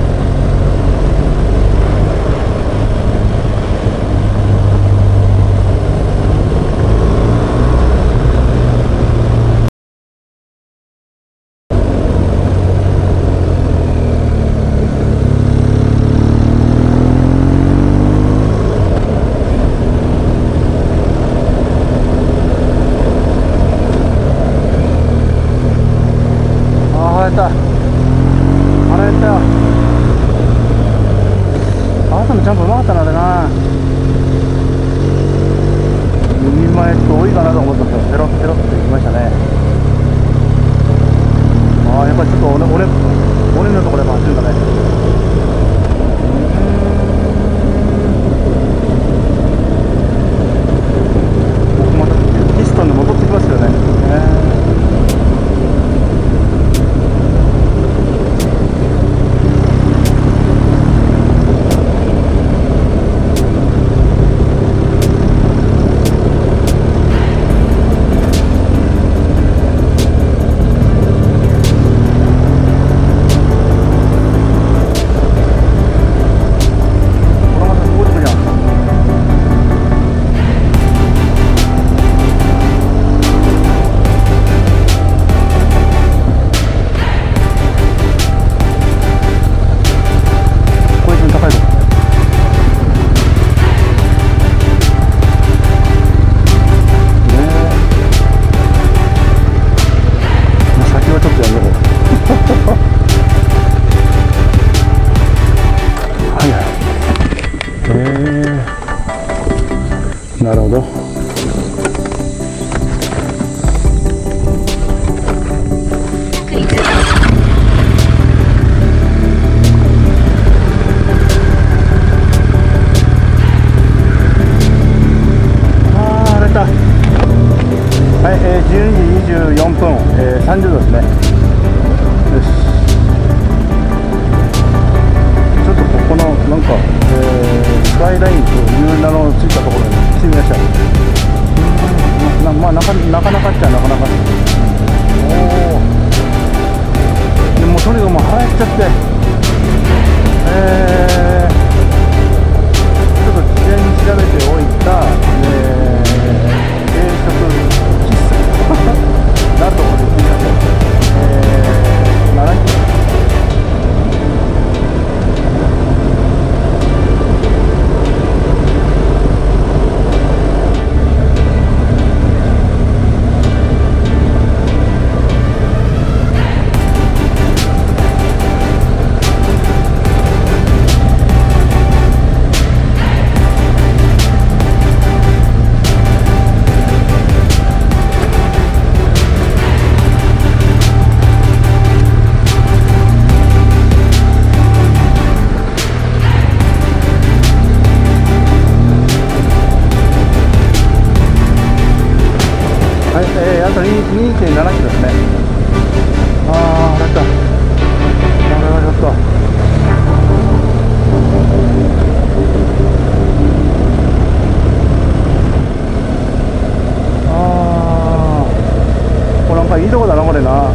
えー、さんじゅうどですね。よし、ちょっとここのなんか、えー、スカイラインという名のついたところに来てみました。なまあなかなかなかっちゃなかなか。おお、でもとにかくもう腹減っちゃって、えー、ちょっと事前に調べておいた、えー、定食喫茶などを行ってみました。えー、奈良県にてんななキロですね。ああ、腹減った。これはちょっと。ああ、これなんかいいとこだな、これな。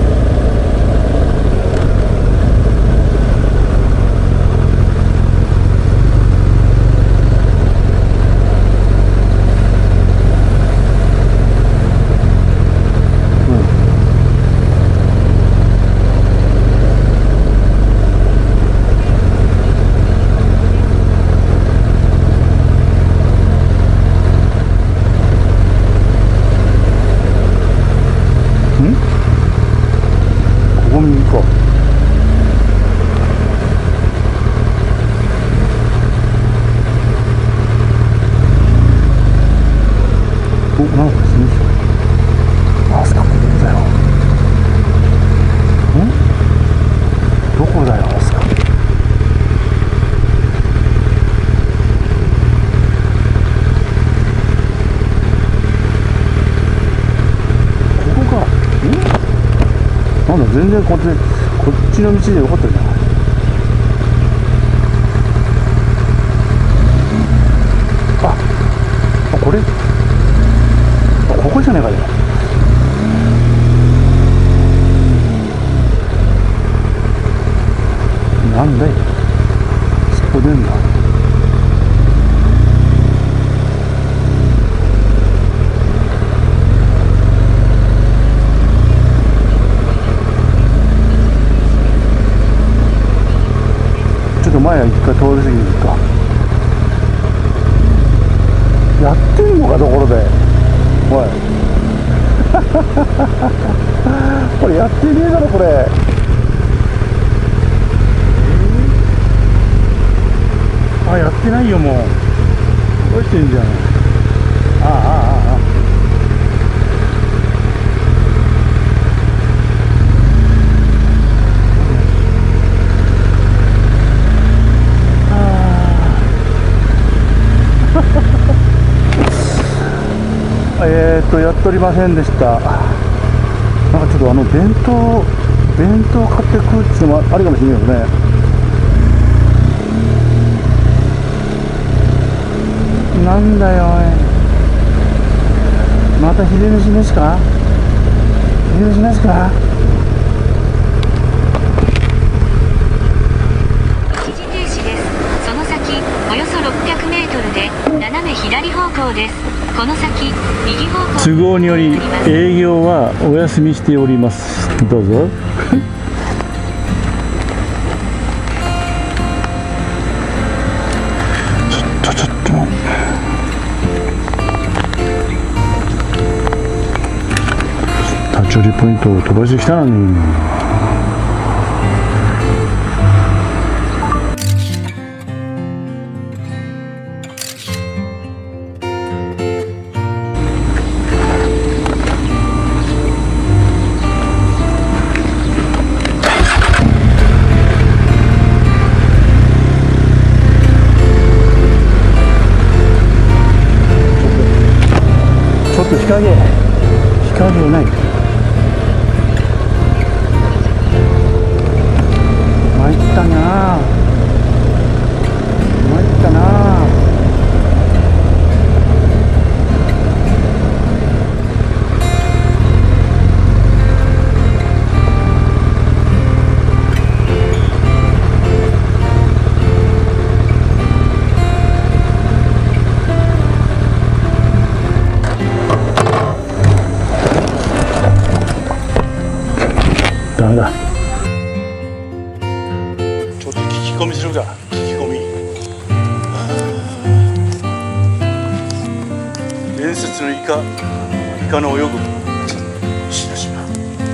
全然こっち、こっちの道でよかったじゃん。あ、あ、これあ、ここじゃねえかよ。なんだい、そこ出んだ。前は一回通り過ぎるか。やってんのかところで、おいこれやってねえだろこれ。あ、やってないよもう。どうしてんじゃん。ああああああ。えーとやっておりませんでした。なんかちょっとあの弁当弁当買って食うっていうのもありかもしれないですね。なんだよおい、また昼飯飯か、昼飯飯か。 一時停止です。その先およそろっぴゃくメートルで斜め左方向です。この先右方向。 都合により営業はお休みしております。どうぞ。ちょっとちょっと立ち寄りポイントを飛ばしてきたのに。日陰、日陰ない。 ダメだ。ちょっと聞き込みするか。聞き込み。伝説のイカ、イカの泳ぐしなしな。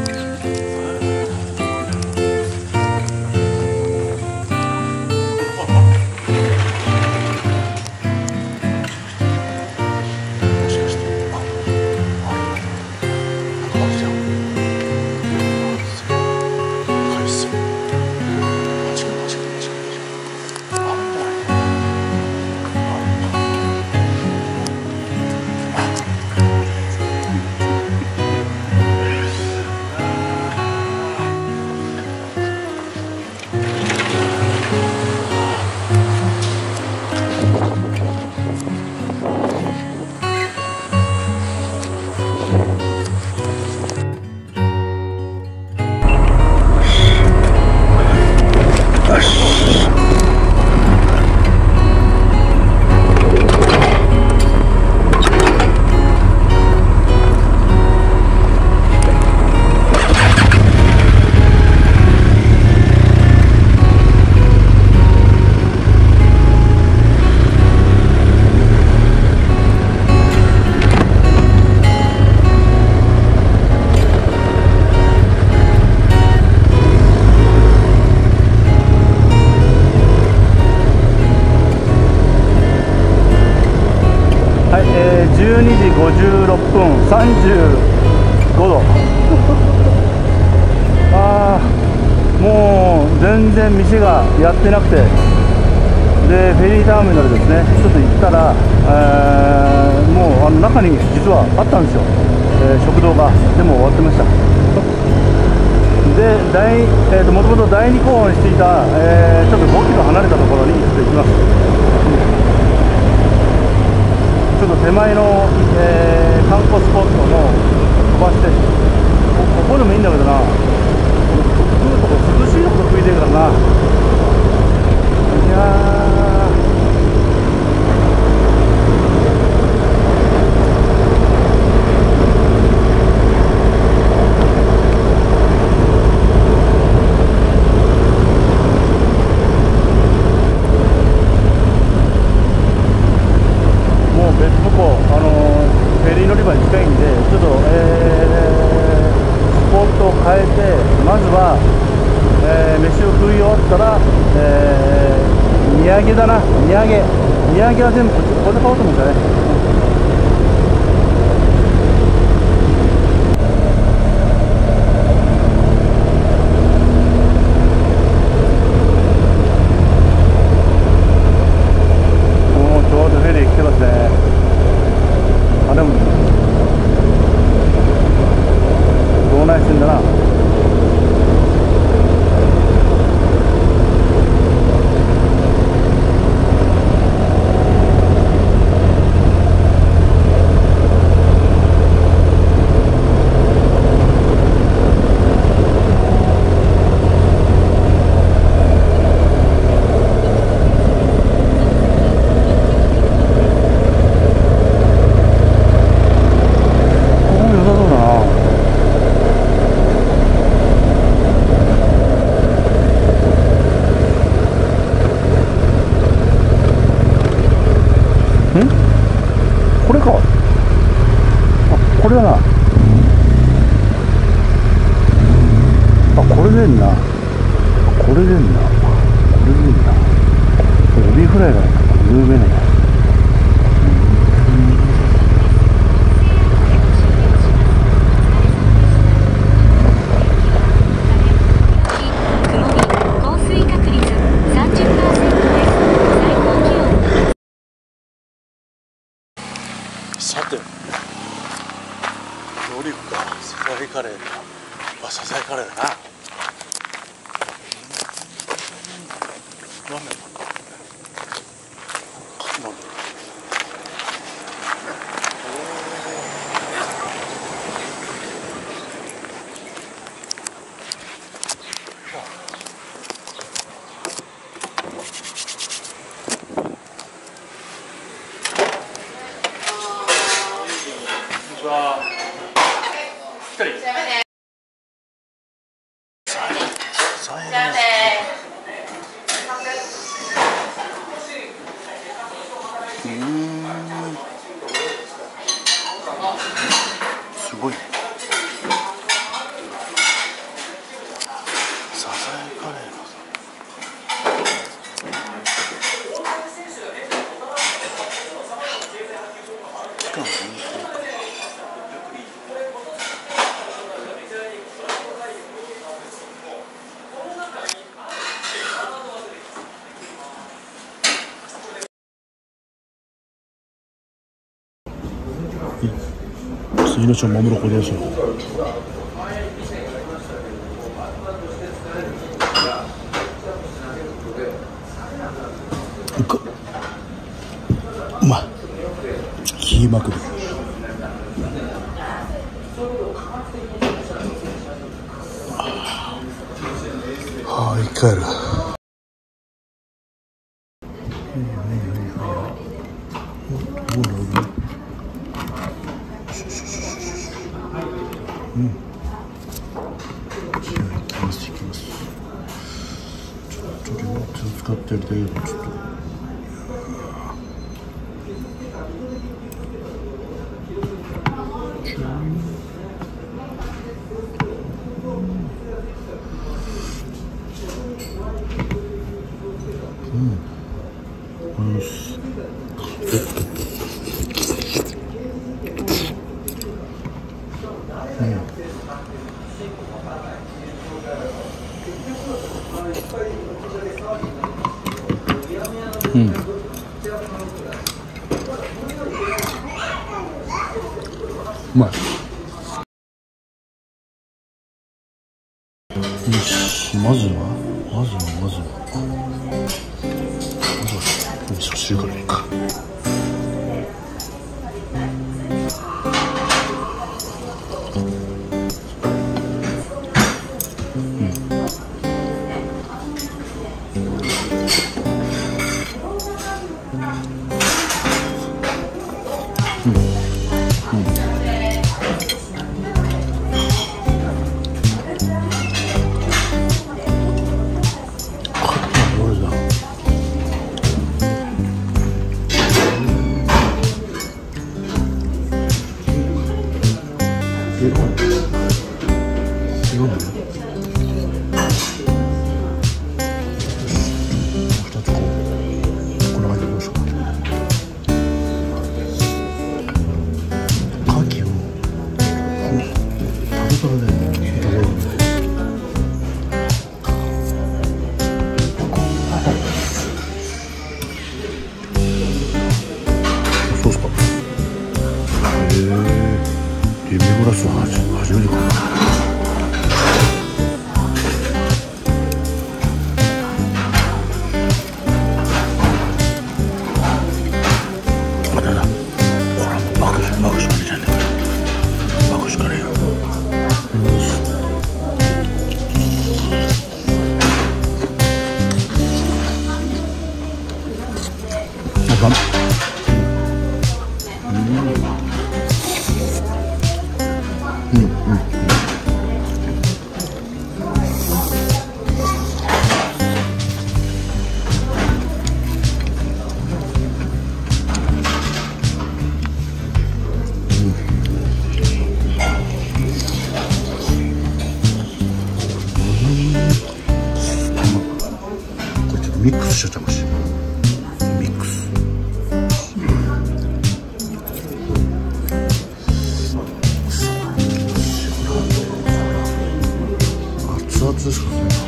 じゅうにじごじゅうろっぷん、さんじゅうごどあー、もう全然店がやってなくて、でフェリーターミナルですね、ちょっと行ったら、えー、もうあの中に実はあったんですよ、えー、食堂が。でも終わってましたで、第、えーと、もともと第二候補にしていた、えー、ちょっとごキロ離れたところにちょっと行きます。ちょっと手前の、えー、観光スポットも飛ばして、ここでもいいんだけどな、食うとこ涼しいとこ食いてるからな。いや土産だな、土産、土産は全部ここで買おうと思うんだね。もうちょうどフェリー来てますね。あ、でも道内線だな。これか。あ、これだな。あ、これでんな。これでんな。これでんな。エビフライが有名ね。さて、どれ行くか。サザエカレーか。あ、サザエカレーだな。ラーメンは一人命を守ることですよ。うかうまい、キーマクル。はい、帰る。うん。じゃあ行きます行きます。ちょっと両手を使ってやりたいけど、ちょっと。うん。よし。うん。うん。うまい。よし、まずはまずはまずはまずは味噌汁からいいか。デミグラスは初めてかな。まだだ。これマクシマクシかねじゃねえ。マクシかねえよ。よし。あかん。うんうん。ミックスしちゃったまし。ミックス。熱々ですかね。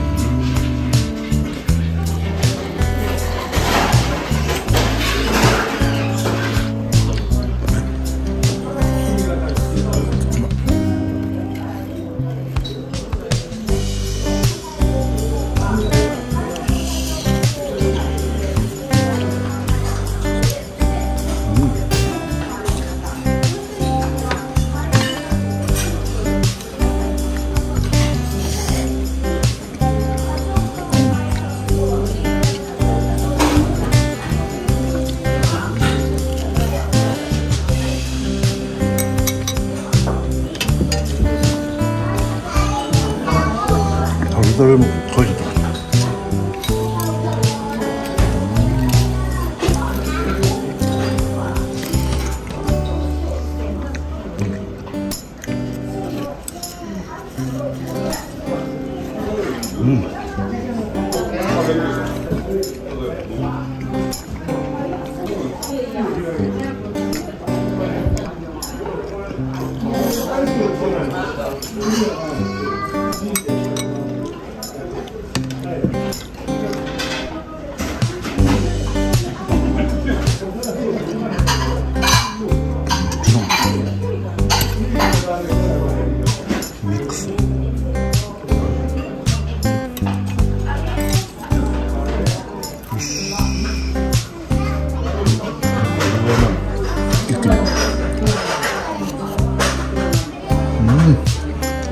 タルタルも書いてた。うん。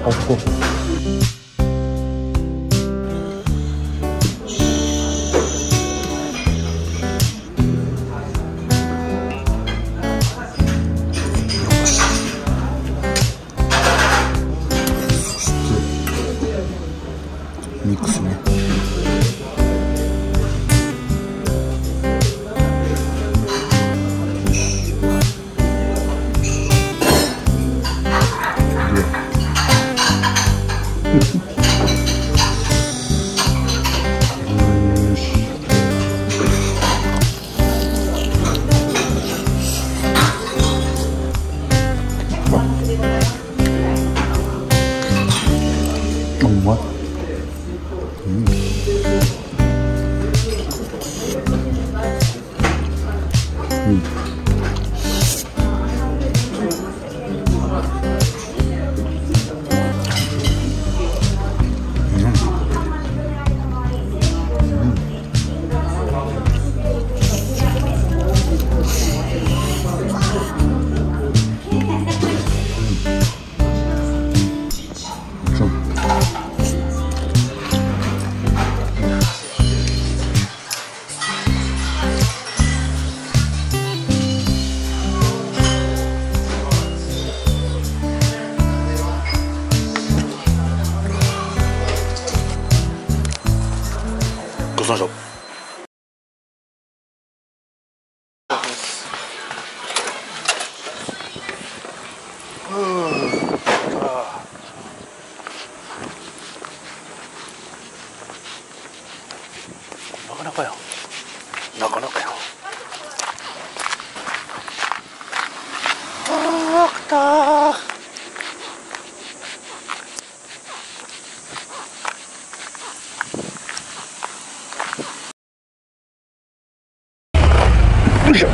없고. 믹스ね. 정말? 음. 음.ごちそうさまでした。なかなかよ。なかなかよ。ああ、来たー。よいしょ。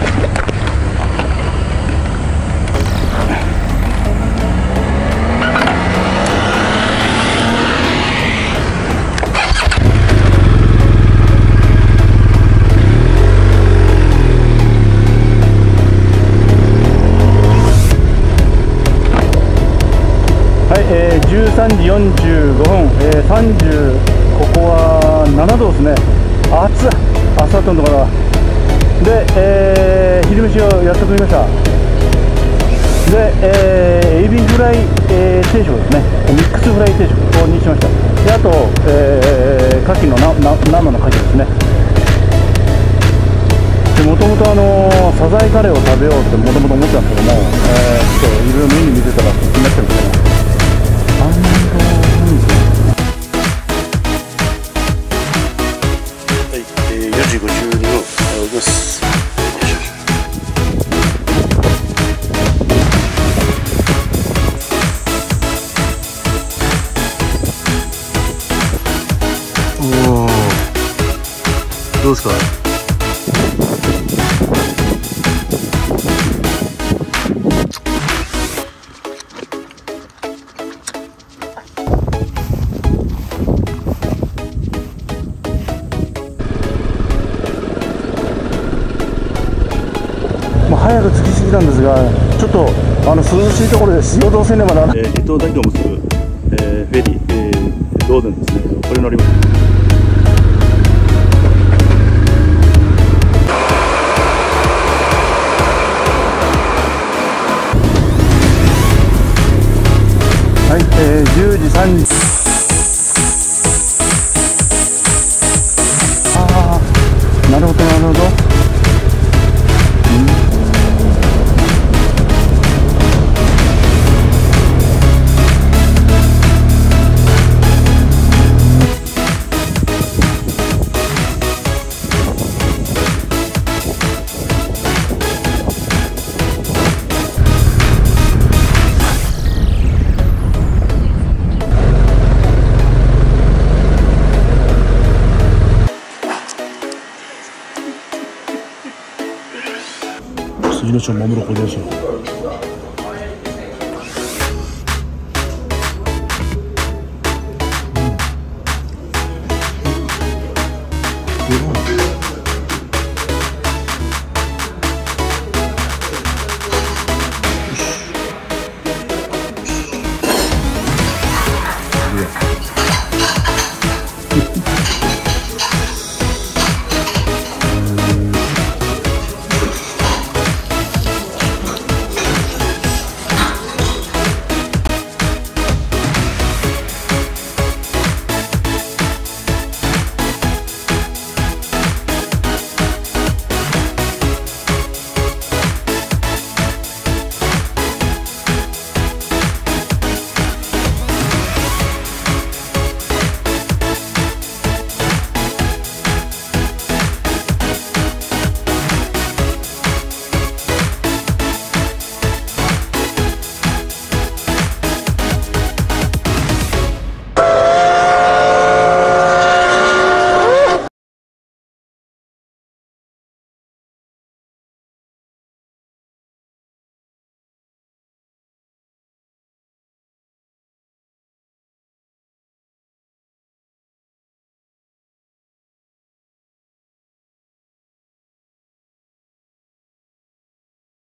はい、えー、じゅうさんじよんじゅうごふん、えー、さんじゅう、ここはななどですね。暑い、アスファルトのところは。で、えー、昼飯をやっと食いました。で、えー、エビフライ、えー、定食ですね。ミックスフライ定食にしました。で、あと、えー、牡蠣のなな生の牡蠣ですね。で、もともとあのー、サザエカレーを食べようってもともと思ってたんですけども、えー、ちょっといろいろメニュー見てたら気になってるんですけど、あんなにですね。はい、えー、よじごじゅうにふんです。おお、どうですか。早く着きすぎたんですが、ちょっとあの涼しいところで仕事をせねばならない。えー、離島だけを結ぶ、えー、フェリー、えー、ローデンですね。これ乗ります。はい、えー、じゅうじさんじ。ああ、なるほどなるほど。命を守ることですよ。